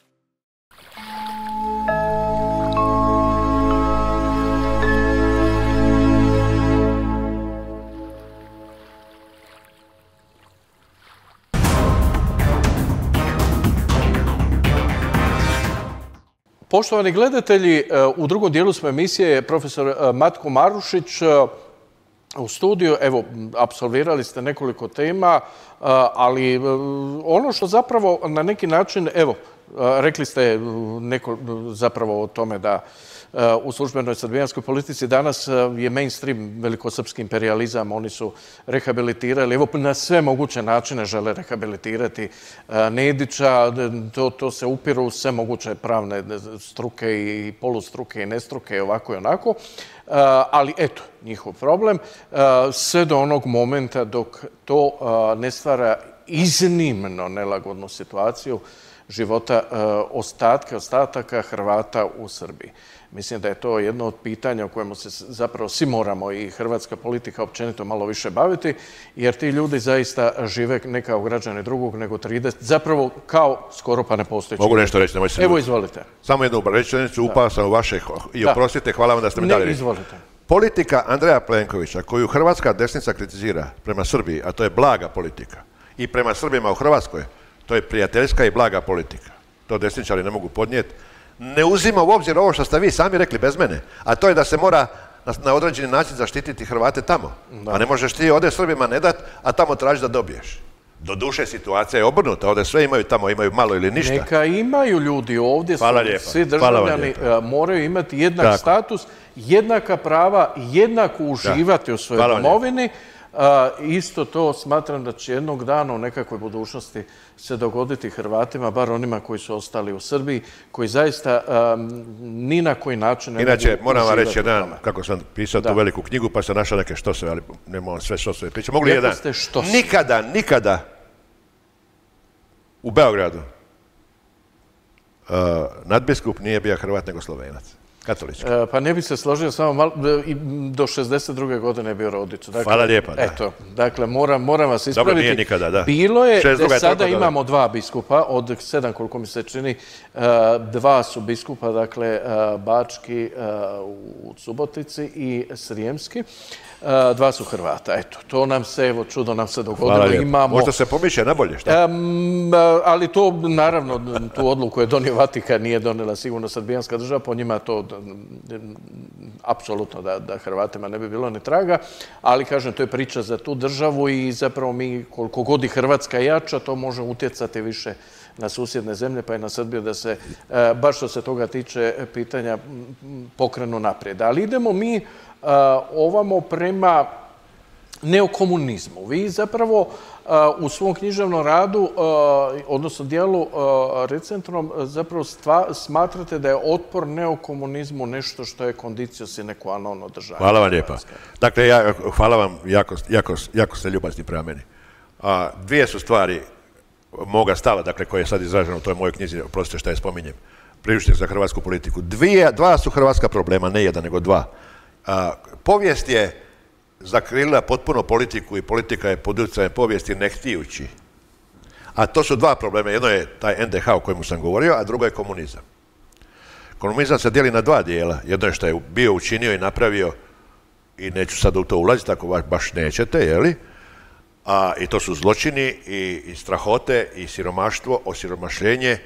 Poštovani gledatelji, u drugom dijelu smo emisije profesor Matko Marušić u studiju. Evo, apsolvirali ste nekoliko tema, ali ono što zapravo na neki način, evo, rekli ste neko, zapravo o tome da u službenoj srbijanskoj politici danas je mainstream velikosrpski imperializam, oni su rehabilitirali, evo na sve moguće načine žele rehabilitirati Nedića, to, to se upiru u sve moguće pravne struke i polustruke i nestruke, ovako i onako, ali eto, njihov problem, sve do onog momenta dok to ne stvara iznimno nelagodnu situaciju života ostatke, ostataka Hrvata u Srbiji. Mislim da je to jedno od pitanja o kojemu se zapravo svi moramo i hrvatska politika općenito malo više baviti, jer ti ljudi zaista žive ne kao građani drugog, nego trideset, zapravo kao skoro pa nepostojeći. Mogu nešto reći, nemoj se... Evo, izvolite. Samo jednu rečenicu, upao sam u vaše i oprostite, hvala vam da ste mi dali. Ne, izvolite. Politika Andreja Plenkovića, koju hrvatska desnica kritizira prema Srbiji, a to je blaga politika, i prema Srbima u Hrvatskoj, to je prijateljska i blaga politika. To desničari ne mogu podnijeti. Ne uzima u obzir ovo što ste vi sami rekli bez mene, a to je da se mora na određeni način zaštititi Hrvate tamo. A ne možeš ti ovdje Srbima ne dat, a tamo traži da dobiješ. Doduše, situacija je obrnuta, ovdje sve imaju tamo, imaju malo ili ništa. Neka imaju ljudi ovdje, svi državljani moraju imati jednak status, jednaka prava, jednako uživati u svojoj domovini. Isto to smatram da će jednog dana u nekakvoj budućnosti se dogoditi Hrvatima, bar onima koji su ostali u Srbiji, koji zaista ni na koji način ne mogu uživati. Inače, moram vam reći jedan, kako sam pisao tu veliku knjigu, pa sam našao neke štosove, ali ne moram sve štosove pričati. Mogu li jedan? Nikada, nikada u Beogradu nadbiskup nije bio Hrvat nego Slovenac. Katolički. Pa ne bi se složio samo malo, do šezdeset druge godine je bio Rodić. Hvala lijepa, da. Eto, dakle, moram vas ispraviti. Dobro, nije nikada, da. Bilo je, sada imamo dva biskupa, od sedam koliko mi se čini, dva su biskupa, dakle, Bački u Subotici i Srijemski. Dva su Hrvata. Eto, to nam se, evo, čudo nam se dogodilo. Imamo... Možda se pomišlja nabolje, šta? Ali to, naravno, tu odluku je donio Vatikan, nije donijela sigurno srbijanska država, po njima to apsolutno da Hrvatima ne bi bilo ni traga, ali, kažem, to je priča za tu državu i zapravo mi, koliko god i Hrvatska jača, to može utjecati više na susjedne zemlje, pa i na Srbiju, da se, baš što se toga tiče, pitanja pokrenu naprijed. Ali idemo mi ovamo prema neokomunizmu. Vi zapravo u svom književnom radu, odnosno dijelu recentnom, zapravo smatrate da je otpor neokomunizmu nešto što je condicio sine qua non održavanja. Hvala vam lijepa. Dakle, hvala vam, jako ste ljubazni prema meni. Dvije su stvari moga stava, dakle, koje je sad izraženo u toj mojoj knjizi, oprostite što je spominjem, priručnik za hrvatsku politiku. Dva su hrvatska problema, ne jedan, nego dva. Povijest je zakrila potpuno politiku i politika je pod utjecajem povijesti ne htijući. A to su dva problema. Jedno je taj en de ha o kojemu sam govorio, a drugo je komunizam. Komunizam se dijeli na dva dijela. Jedno je što je bio učinio i napravio, i neću sad u to ulaziti, ako baš nećete, jeli? I to su zločini i strahote i siromaštvo, osiromašljenje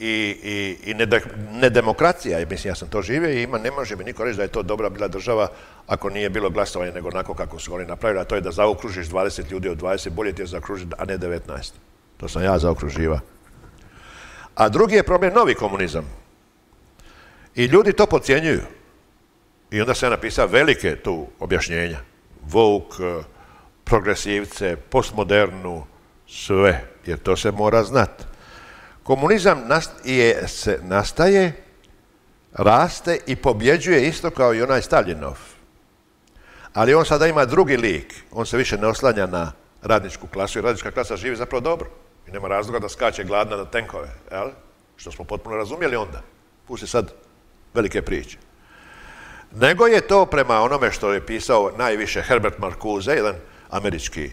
i nedemokracija. Mislim, ja sam to živio i ne može mi niko reći da je to dobra bila država ako nije bilo glasovanje nego onako kako su oni napravili, a to je da zaokružiš dvadeset ljudi od dvadeset, bolje ti je zaokružiti, a ne devetnaest. To sam ja zaokruživa. A drugi je problem novi komunizam. I ljudi to podcjenjuju. I onda sam napisao velike tu objašnjenja. Woke, progresivce, postmodernu, sve. Jer to se mora znati. Komunizam se nastaje, raste i pobjeđuje isto kao i onaj Staljinov. Ali on sada ima drugi lik. On se više ne oslanja na radničku klasu i radnička klasa živi zapravo dobro. I nema razloga da skače gladna na tenkove. Što smo potpuno razumjeli onda. Pusti sad velike priče. Nego je to prema onome što je pisao najviše Herbert Marcuse, jedan američki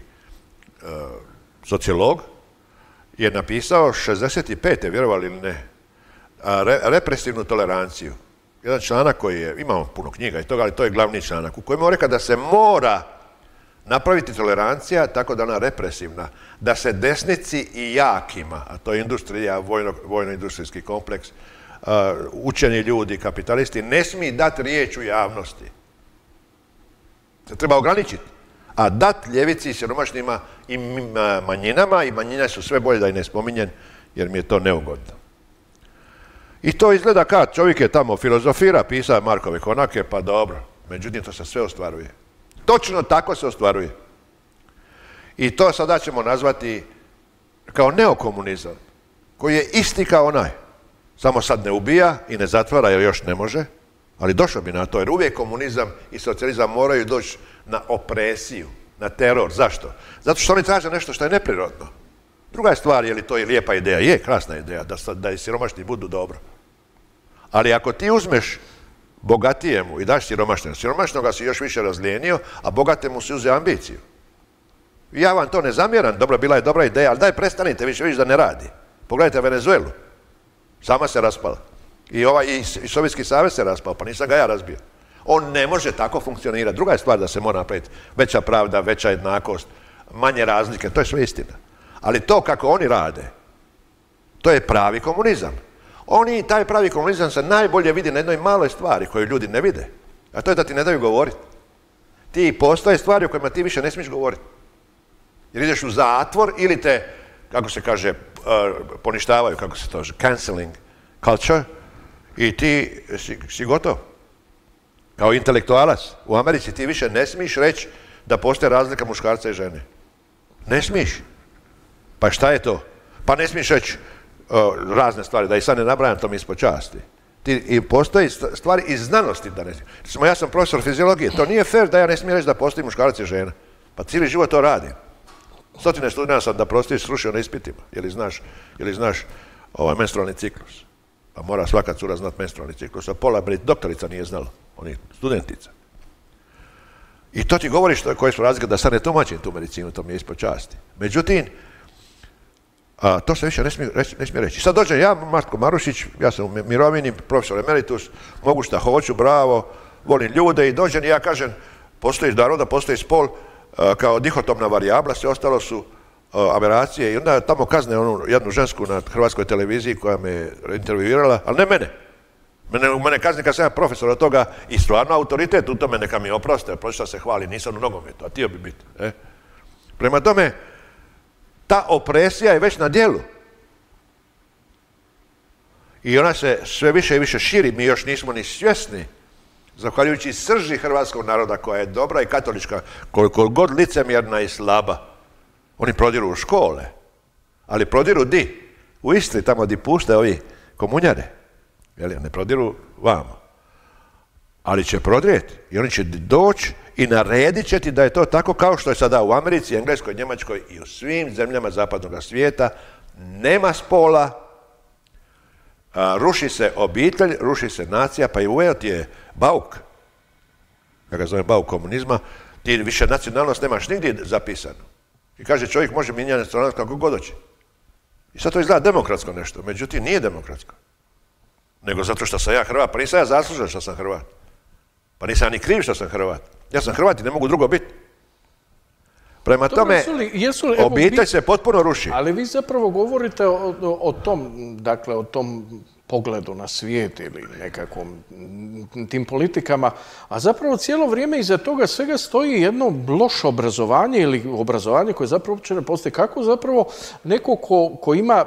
sociolog, je napisao šezdeset pete vjerovali ili ne, represivnu toleranciju. Jedan članak koji je, imamo puno knjiga i toga, ali to je glavni članak, u kojem on rekao da se mora napraviti tolerancija tako da ona represivna, da se desnici i jakima, a to je industrija, vojno-industrijski kompleks, učeni ljudi, kapitalisti, ne smije dati riječ u javnosti. Se treba ograničiti. A dat ljevici i siromašnima i manjinama, i manjine su sve bolje da i ne spominjem, jer mi je to neugodno. I to izgleda kad čovjek je tamo filozofira, pisao Markove konake, pa dobro. Međutim, to se sve ostvaruje. Točno tako se ostvaruje. I to sada ćemo nazvati kao neokomunizam, koji je isti kao onaj. Samo sad ne ubija i ne zatvara jer još ne može, ali došao bi na to, jer uvijek komunizam i socijalizam moraju doći na opresiju, na teror. Zašto? Zato što oni traže nešto što je neprirodno. Druga je stvar, je li to i lijepa ideja? Je, krasna ideja, da, da i siromašni budu dobro. Ali ako ti uzmeš bogatijemu i daš siromašnog, siromašnoga si još više razlijenio, a bogatemu si uze ambiciju. Ja vam to ne zamjeram, dobro, bila je dobra ideja, ali daj prestanite, više vidiš da ne radi. Pogledajte Venezuelu, sama se raspala. I, ovaj, i, i Sovjetski savez se raspao, pa nisam ga ja razbio. On ne može tako funkcionirati. Druga je stvar da se mora napraviti veća pravda, veća jednakost, manje razlike, to je sve istina. Ali to kako oni rade, to je pravi komunizam. Oni, taj pravi komunizam se najbolje vidi na jednoj maloj stvari koju ljudi ne vide. A to je da ti ne daju govoriti. Ti postoje stvari o kojima ti više ne smiješ govoriti. Jer ideš u zatvor ili te, kako se kaže, poništavaju, kako se to kaže, canceling culture i ti si, si gotov. Kao intelektualac u Americi ti više ne smiješ reći da postoje razlika muškarca i žene. Ne smiješ. Pa šta je to? Pa ne smiješ reći uh, razne stvari, da i sad ne nabrajam, to mi ispod časti. Ti, i postoji stvari iz znanosti da ne smiješ. Ja sam profesor fiziologije, to nije fair da ja ne smijem reći da postoji muškarac i žena. Pa cijeli život to radim. Stotine studenta sam da prostoji srušio na ispitima. Je li znaš, je li znaš ovaj menstrualni ciklus? Pa mora svaka cura znat menstrualni ciklus. A pola doktorica nije znala. Oni studentica. I to ti govori što, koje su razlike, da sad ne tumačim tu medicinu, to mi je ispod časti. Međutim, a, to se više ne smije, ne smije reći. Sad dođem ja, Marko Marušić, ja sam u mirovini, profesor emeritus, mogu šta hoću, bravo, volim ljude i dođem i ja kažem, postoji naroda, postoji spol, a, kao dihotomna varijabla, sve ostalo su a, aberacije i onda tamo kazne onu jednu žensku na hrvatskoj televiziji koja me intervjuirala, ali ne mene. Mene, mene kazni kad sam ja profesor od toga i stvarno autoritet u tome, neka mi oproste, prošla se hvali, nisam u nogometu, a tio bi biti. E? Prema tome, ta opresija je već na djelu. I ona se sve više i više širi, mi još nismo ni svjesni, zahvaljujući srži hrvatskog naroda koja je dobra i katolička, koliko god licemjerna i slaba. Oni prodiru u škole, ali prodiru di? U Istri, tamo di pušte ovi komunjare. Jel, ne prodiru vamo. Ali će prodrijeti i oni će doći i naredit će ti da je to tako kao što je sada u Americi, Engleskoj, Njemačkoj i u svim zemljama zapadnog svijeta. Nema spola, a, ruši se obitelj, ruši se nacija, pa i uveo ti je bauk, ja ga zovem bauk komunizma, ti više nacionalnost nemaš nigdje zapisano. I kaže čovjek može mijenjati nacionalnost kako god hoće. I sad to izgleda demokratsko nešto, međutim nije demokratsko. Nego zato što sam ja Hrvat, pa nisam ja zaslužen što sam Hrvat. Pa nisam ja ni kriv što sam Hrvat. Ja sam Hrvat i ne mogu drugo biti. Prema Dobro, tome, jesu li, jesu li, obitelj evo, vi, se potpuno ruši. Ali vi zapravo govorite o, o, o tom, dakle, o tom pogledu na svijet ili nekakvom tim politikama, a zapravo cijelo vrijeme iza toga svega stoji jedno loše obrazovanje ili obrazovanje koje zapravo uopće ne postoji. Kako zapravo neko ko, ko ima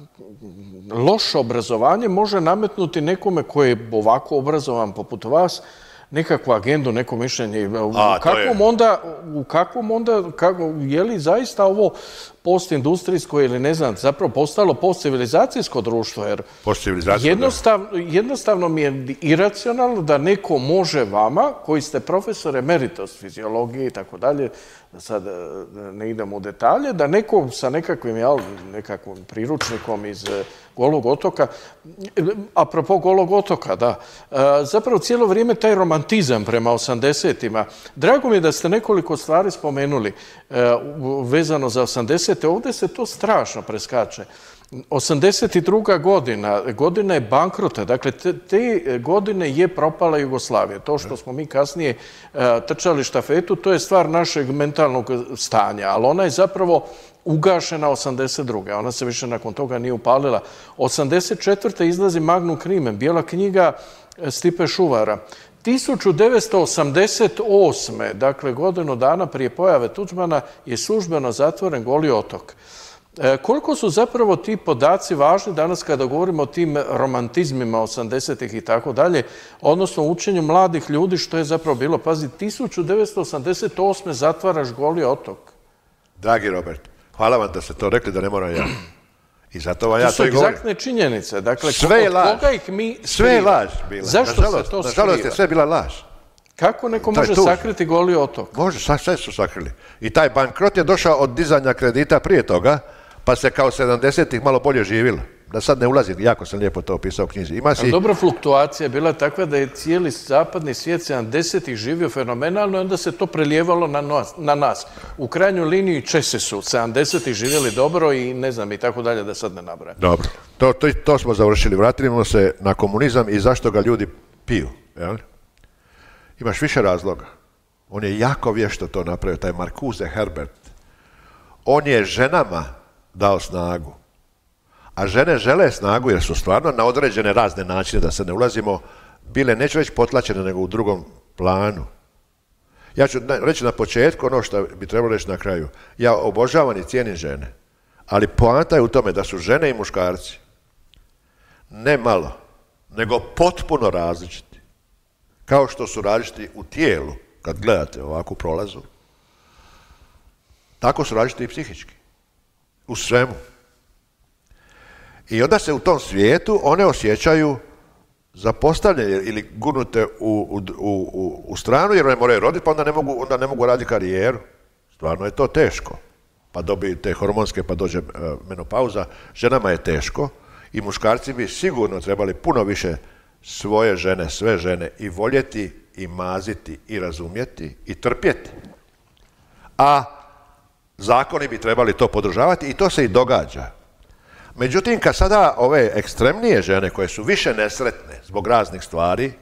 loše obrazovanje može nametnuti nekome koji je ovako obrazovan poput vas nekakvu agendu, neko mišljenje. U A, kakvom onda, u kakvom onda, kako, je li zaista ovo postindustrijsko ili ne znam, zapravo postalo postcivilizacijsko društvo? Jer jednostav, jednostavno mi je iracionalno da neko može vama, koji ste profesor emeritus fiziologije i tako dalje, da sad ne idemo u detalje, da neko sa nekakvim, jel, nekakvim priručnikom iz Golog otoka, apropo Golog otoka, da, zapravo cijelo vrijeme taj romantizam prema osamdesetima. Drago mi je da ste nekoliko stvari spomenuli vezano za osamdesete. Ovdje se to strašno preskače. osamdeset druga godina, godina je bankrota, dakle te, te godine je propala Jugoslavija. To što smo mi kasnije uh, trčali štafetu, to je stvar našeg mentalnog stanja, ali ona je zapravo ugašena osamdeset druge. Ona se više nakon toga nije upalila. osamdeset četvrte izlazi Magnum Crimen, bijela knjiga Stipe Šuvara. tisuću devetsto osamdeset osme, dakle godinu dana prije pojave Tuđmana, je službeno zatvoren Goli otok. E, koliko su zapravo ti podaci važni danas kada govorimo o tim romantizmima osamdesetih i tako dalje, odnosno učenju mladih ljudi, što je zapravo bilo? Pazi, tisuću devetsto osamdeset osme zatvaraš Goli otok. Dragi Robert, hvala vam da ste to rekli, da ne moram ja. I zato vam ja to i govorim. To su egzaktne činjenice. Dakle, sve je laž. Koga ih mi sve je laž bila. Zašto nažalost, se to skriva? Nažalost je sve bila laž. Kako neko može sakriti Goli otok? Može, sve su sakrili. I taj bankrot je došao od dizanja kredita prije toga, pa se kao sedamdesetih malo bolje živjelo. Da sad ne ulazim, jako sam lijepo to opisao u knjizi. Ima si... Dobra fluktuacija je bila takva da je cijeli zapadni svijet sedamdesetih živio fenomenalno i onda se to prelijevalo na nas. Na nas. U krajnjoj liniji Česi su sedamdesetih živjeli dobro i ne znam i tako dalje da sad ne nabrajam. Dobro, to, to, to smo završili. Vratimo se na komunizam i zašto ga ljudi piju. Jel? Imaš više razloga. On je jako vješto to napravio, taj Marcuse Herbert. On je ženama dao snagu. A žene žele snagu jer su stvarno na određene razne načine, da se ne ulazimo, bile neću reći potlačene, nego u drugom planu. Ja ću reći na početku ono što bi trebalo reći na kraju. Ja obožavam i cijenim žene, ali poanta je u tome da su žene i muškarci ne malo, nego potpuno različiti. Kao što su različiti u tijelu, kad gledate ovakvu prolazu, tako su različiti i psihički. U svemu. I onda se u tom svijetu one osjećaju zapostavljene ili gurnute u, u, u, u stranu jer one moraju roditi pa onda ne mogu, onda ne mogu raditi karijeru. Stvarno je to teško. Pa dobijete hormonske pa dođe uh, menopauza. Ženama je teško i muškarci bi sigurno trebali puno više svoje žene, sve žene i voljeti i maziti i razumjeti i trpjeti. A zakoni bi trebali to podržavati i to se i događa. Međutim, kad sada ove ekstremnije žene koje su više nesretne zbog raznih stvari,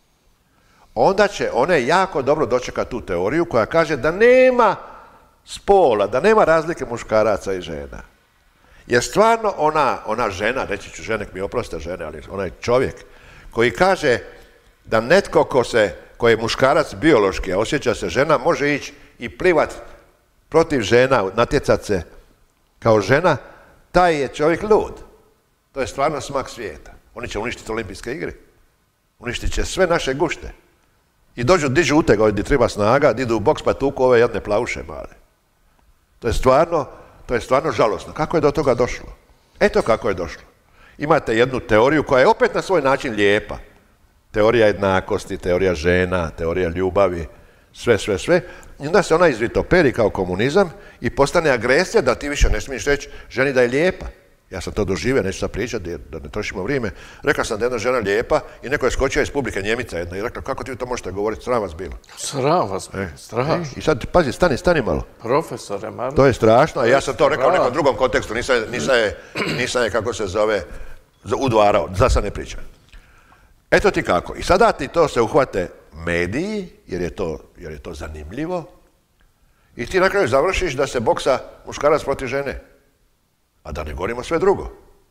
onda će one jako dobro dočekati tu teoriju koja kaže da nema spola, da nema razlike muškaraca i žena. Jer stvarno ona, ona žena, reći ću žene, mi oproste žene, ali onaj čovjek koji kaže da netko ko, se, ko je muškarac biološki, a osjeća se žena, može ići i plivat protiv žena, natjecat se kao žena, taj je čovjek lud. To je stvarno smak svijeta. Oni će uništiti olimpijske igre. Uništit će sve naše gušte. I dođu, dižu utega gdje treba snaga, idu u boks pa tuku ove jedne plavuše male. To je stvarno, to je stvarno žalosno. Kako je do toga došlo? Eto kako je došlo. Imate jednu teoriju koja je opet na svoj način lijepa. Teorija jednakosti, teorija žena, teorija ljubavi, sve, sve, sve. I onda se ona izvitoperi kao komunizam i postane agresija da ti više ne smiješ reći ženi da je lijepa. Ja sam to doživio, neću sad pričati jer da ne trošimo vrijeme. Rekao sam da je jedna žena lijepa i neko je skočio iz publike, Njemica jedna, i rekla kako ti to možete govoriti, sram vas bilo. Sram vas bilo, e. strašno. E. I sad, pazi, stani, stani malo. Profesore, Marno. To je strašno, a ja sam to rekao u nekom drugom kontekstu, nisam, nisam, je, nisam je, kako se zove, udvarao, za sad ne pričam. Eto ti kako. I sada ti to se uhvate mediji, jer je to, jer je to zanimljivo, i ti na kraju završiš da se boksa muškarac protiv žene. A da ne govorimo sve drugo.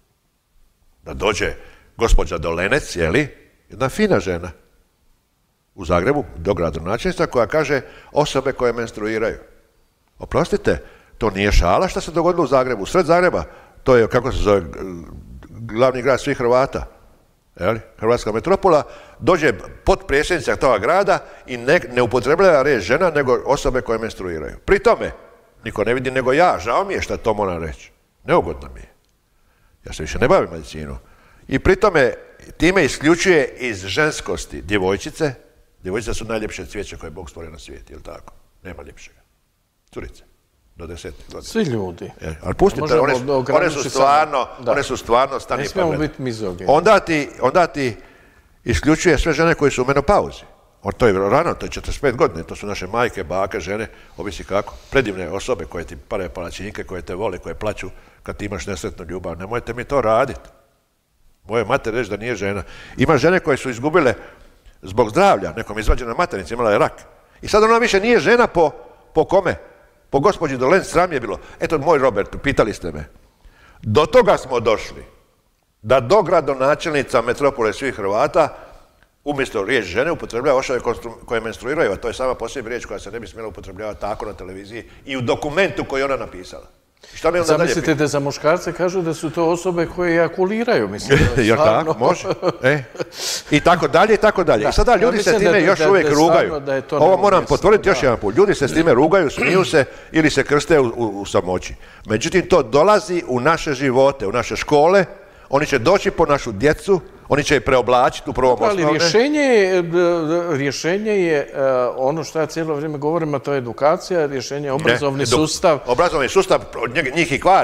Da dođe gospođa Dolenec, jeli, jedna fina žena u Zagrebu, dogradonačelnica, koja kaže osobe koje menstruiraju. Oprostite, to nije šala što se dogodilo u Zagrebu, sred Zagreba. To je, kako se zove, glavni grad svih Hrvata. Jeli? Hrvatska metropola, dođe potpredsjednica toga grada i ne, ne upotrebljava riječ žena, nego osobe koje menstruiraju. Pri tome, niko ne vidi nego ja, žao mi je što to moram reći. Neugodno mi je. Ja se više ne bavim medicinom. I pri tome, time isključuje iz ženskosti djevojčice. Djevojčice su najljepše cvijeće koje je Bog stvorio na svijetu, je li tako? Nema ljepšega. Curice. Do deset godina. Svi ljudi. E, ali pustite, one, one su stvarno, one su stvarno, stani ne smijemo biti mizogeni. Onda ti, onda ti isključuje sve žene koje su u menopauzi. To je rano, to je četrdeset pet godine, to su naše majke, bake, žene, ovisi kako. Predivne osobe koje ti pare palačinke, koje te vole, koje plaću kad ti imaš nesretnu ljubav. Nemojte mi to raditi. Moje mater reći da nije žena. Ima žene koje su izgubile zbog zdravlja, nekom izvađena maternica, imala je rak. I sad ona više nije žena po, po kome? Po gospođi Dolenc, sram je bilo. Eto, moj Robert, pitali ste me. Do toga smo došli da dogradonačelnica metropole svih Hrvata umjesto riječ žene upotrebljava osobe koje menstruiraju, a to je sama posljednja riječ koja se ne bi smjela upotrebljavati tako na televiziji i u dokumentu koji je ona napisala. Šta mi onda dalje Zamislite da za muškarce kažu da su to osobe koje ejakuliraju, mislim. Jer tako, može. E. I tako dalje, i tako dalje. Da. I sada ljudi ja se time da, još da, uvijek da rugaju. Ovo moram potvrditi još jedan put. Ljudi se s time rugaju, smiju se ili se krste u, u, u samoći. Međutim, to dolazi u naše živote, u naše škole. Oni će doći po našu djecu, oni će je preoblačiti u prvom osnovne. Ali rješenje je, rješenje je ono što ja cijelo vrijeme govorim, a to je edukacija, rješenje je obrazovni ne, sustav. Obrazovni sustav njih i kvari.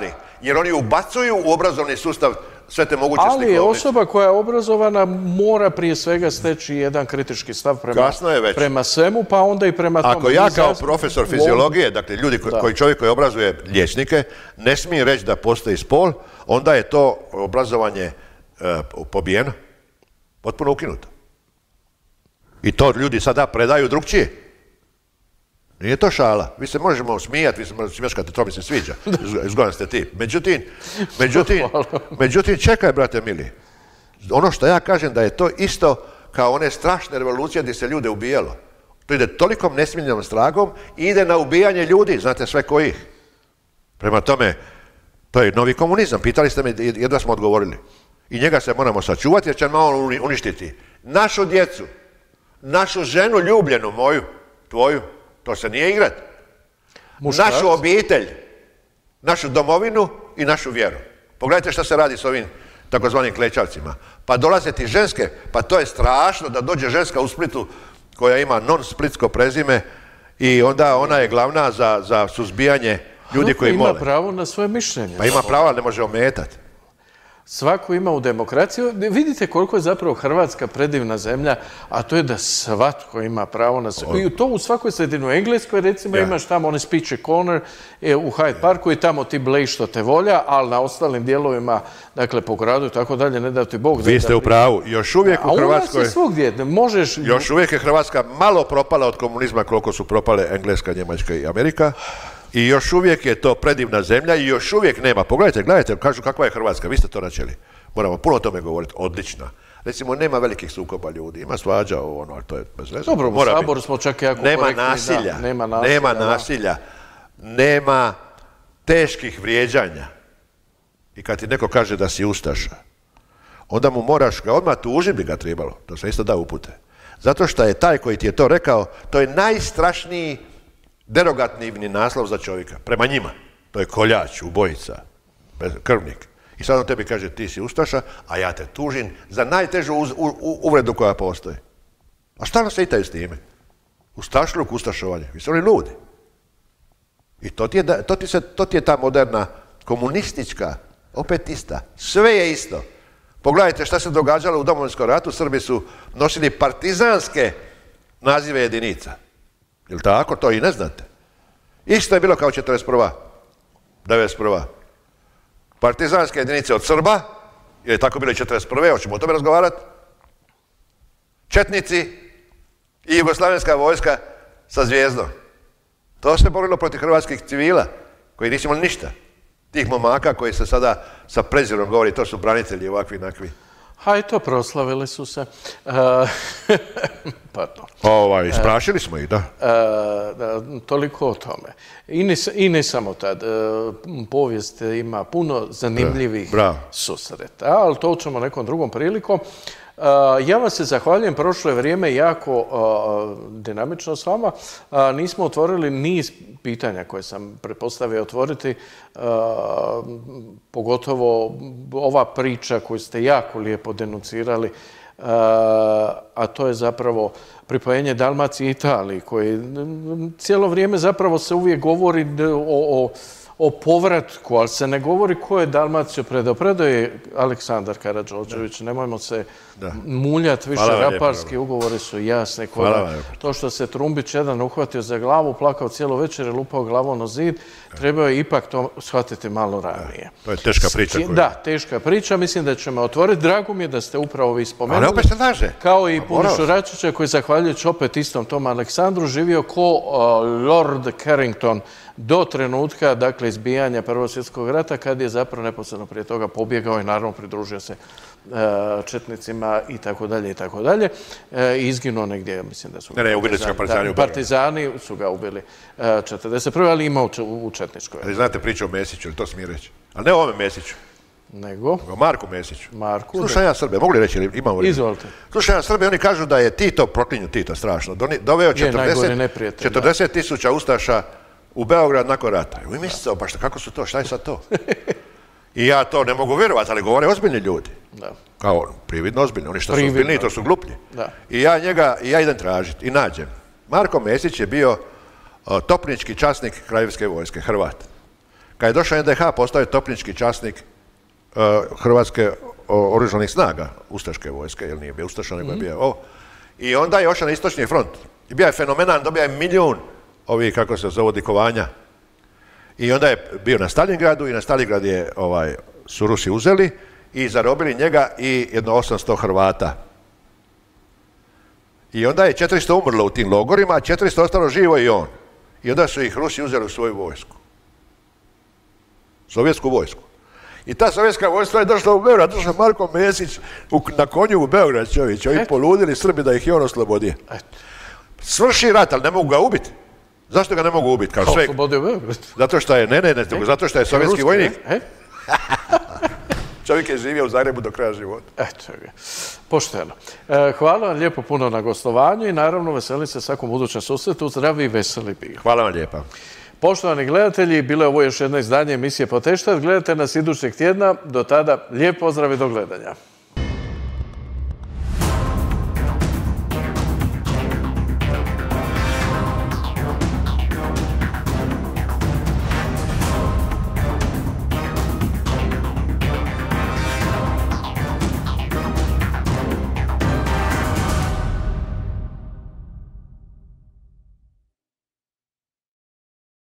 jer oni ubacuju u obrazovni sustav sve te moguće ali slikovnice. Ali osoba koja je obrazovana mora prije svega steći jedan kritički stav prema, prema svemu, pa onda i prema tom... Ako ja kao profesor fiziologije, dakle ljudi koji, koji čovjek koji obrazuje liječnike, ne smije reći da postoji spol, onda je to obrazovanje e, pobijeno, potpuno ukinuto. I to ljudi sada predaju drugčije. Nije to šala. Vi se možemo smijati, vi se možete smješkati, to mi se sviđa. Zgodan ste ti. Međutim, međutim, međutim, čekaj, brate mili. Ono što ja kažem da je to isto kao one strašne revolucije gdje se ljude ubijalo. To ide tolikom nesmiljenom stragom i ide na ubijanje ljudi, znate sve kojih. Prema tome, to je novi komunizam. Pitali ste me, jedva smo odgovorili. I njega se moramo sačuvati jer će malo uništiti. Našu djecu, našu ženu ljubljenu, moju, tvoju, to se nije igrat. Muškarac. Našu obitelj, našu domovinu i našu vjeru. Pogledajte što se radi s ovim takozvanim klečavcima. Pa dolaze ti ženske, pa to je strašno da dođe ženska u Splitu koja ima non-splitsko prezime i onda ona je glavna za, za suzbijanje ljudi koji mole. Ima pravo na svoje mišljenje. Pa ima pravo, ali ne može ometati. Svako ima u demokraciju. Vidite koliko je zapravo Hrvatska predivna zemlja, a to je da svatko ima pravo na sve. I to u svakoj sredini. U Engleskoj recimo ja. Imaš tamo onaj speech corner e, u Hyde Parku i tamo ti blej što te volja, ali na ostalim dijelovima, dakle po gradu i tako dalje, ne da ti Bog... Vi ste u pravu. Još uvijek u Hrvatskoj... A u nas je svugdje. Možeš... Još uvijek je Hrvatska malo propala od komunizma koliko su propale Engleska, Njemačka i Amerika. I još uvijek je to predivna zemlja i još uvijek nema. Pogledajte, gledajte, kažu kakva je Hrvatska, vi ste to načeli. Moramo puno o tome govoriti, odlična. Recimo, nema velikih sukoba ljudi, ima svađa ovo, ono, ali to je bez veze. Dobro, u Saboru smo čak jako nema korektni. Nasilja, da, nema nasilja, nema nasilja, nema teških vrijeđanja. I kad ti neko kaže da si ustaša, onda mu moraš ga odmah tužiti bi ga trebalo, to se isto da upute. Zato što je taj koji ti je to rekao, to je najstrašniji derogativni naslov za čovjeka, prema njima. To je koljač, ubojica, krvnik. I sad on tebi kaže ti si ustaša, a ja te tužim za najtežu uz, u, u, uvredu koja postoji. A stalno se itaju s time. Ustašluk, ustašovanje. Vi su oni ludi. I to ti, je, to, ti se, to ti je ta moderna komunistička, opet ista. Sve je isto. Pogledajte šta se događalo u Domovinskom ratu. Srbi su nosili partizanske nazive jedinica. Jel' tako? To i ne znate. Isto je bilo kao četrdeset prva. devedeset prva. Partizanske jedinice od Srba, jer je tako bilo i četrdeset prve. Hoćemo o tome razgovarati. Četnici i jugoslavenska vojska sa zvijezdom. To se borilo protiv hrvatskih civila, koji nisu imali ništa. Tih momaka koji se sada sa prezirom govori, to su branitelji ovakvi nakvi. Ha, i to proslavili su se. Uh, pardon. Ovaj, isprašili smo ih, da. Uh, da. Toliko o tome. I ne, i ne samo tad. Uh, povijest ima puno zanimljivih Bravo. susreta, ali to ćemo nekom drugom prilikom. Uh, ja vam se zahvaljujem, prošlo je vrijeme jako uh, dinamično s vama. Uh, nismo otvorili niz pitanja koje sam pretpostavio otvoriti, uh, pogotovo ova priča koju ste jako lijepo denuncirali, uh, a to je zapravo pripojenje Dalmacije i Italiji, koji cijelo vrijeme zapravo se uvijek govori o, o o povratku, ali se ne govori ko je Dalmaciju predao. Predao je Aleksandar Karađorđević, nemojmo se da. muljati više, raparski ugovori su jasni. To što se Trumbić jedan uhvatio za glavu, plakao cijelo večer i lupao glavom o zid, trebao je ipak to shvatiti malo ranije. Da. To je teška priča. Koju... Da, teška priča, mislim da ćemo otvoriti. Drago mi je da ste upravo vi spomenuli. Ali opet se laže. Kao i Punišu Račića, koji zahvaljujući opet istom tom Aleksandru živio ko uh, Lord Carrington do trenutka, dakle, izbijanja Prvog svjetskog rata, kad je zapravo neposredno prije toga pobjegao i naravno pridružio se uh, četnicima i tako dalje i tako dalje. Uh, izginuo negdje, mislim da su ga ne, ne, partizani, partizani, da, partizani su ga ubili uh, četrdeset prve ali imao u, u četničkoj. Ali znate priču o Mesiću, ili to smije reći? Ali ne o ovome Mesiću. Nego? O Marku Mesiću. Marku, Slušaj ja Srbe, mogu li reći, ili imamo... Izvolite. Slušaj ja Srbe, oni kažu da je Tito, proklinju Tito strašno, doveo četrdeset tisuća ustaša u Beograd nakon rata. I mi mislite, pa šta, kako su to, šta je sad to? I ja to ne mogu vjerovati, ali govore ozbiljni ljudi. Da. Kao, prividno ozbiljni, oni što prividno. su ozbiljni, to su gluplji. Da. I ja njega, i ja idem tražiti i nađem. Marko Mesić je bio o, topnički časnik Kraljevske vojske, Hrvat. Kad je došao en de ha, postao je topnički časnik uh, Hrvatske oružanih snaga, ustaške vojske, jer nije bio ustaša, nego je bio ovo. I onda je ošao na istočni front. I bio je fenomenan, dobio je milijun ovih, kako se zove, odlikovanja. I onda je bio na Stalingradu i na Stalingrad je, ovaj, su Rusi uzeli i zarobili njega i jedno osamsto Hrvata. I onda je četiristo umrlo u tim logorima, a četiristo ostalo živo i on. I onda su ih Rusi uzeli u svoju vojsku. Sovjetsku vojsku. I ta sovjetska vojska je došla u Beograd, došla Marko Mesić u, na konju u Beograd, čovječ. Ovi poludili Srbi da ih je on oslobodio. Svrši rat, ali ne mogu ga ubiti. Zašto ga ne mogu ubiti? Kao sve... Zato što je, ne, ne, ne, e? zato što je sovjetski Ruski, vojnik. E? Čovjek je živio u Zagrebu do kraja života. Eto ga. Pošteno. E, hvala vam lijepo puno na gostovanju i naravno veselim se svakom budućem susretu. Zdravi i veseli bili. Hvala vam lijepa. Poštovani gledatelji, bilo je ovo još jedno izdanje emisije Poteštat. Gledajte nas idućeg tjedna. Do tada, lijep pozdrav i do gledanja.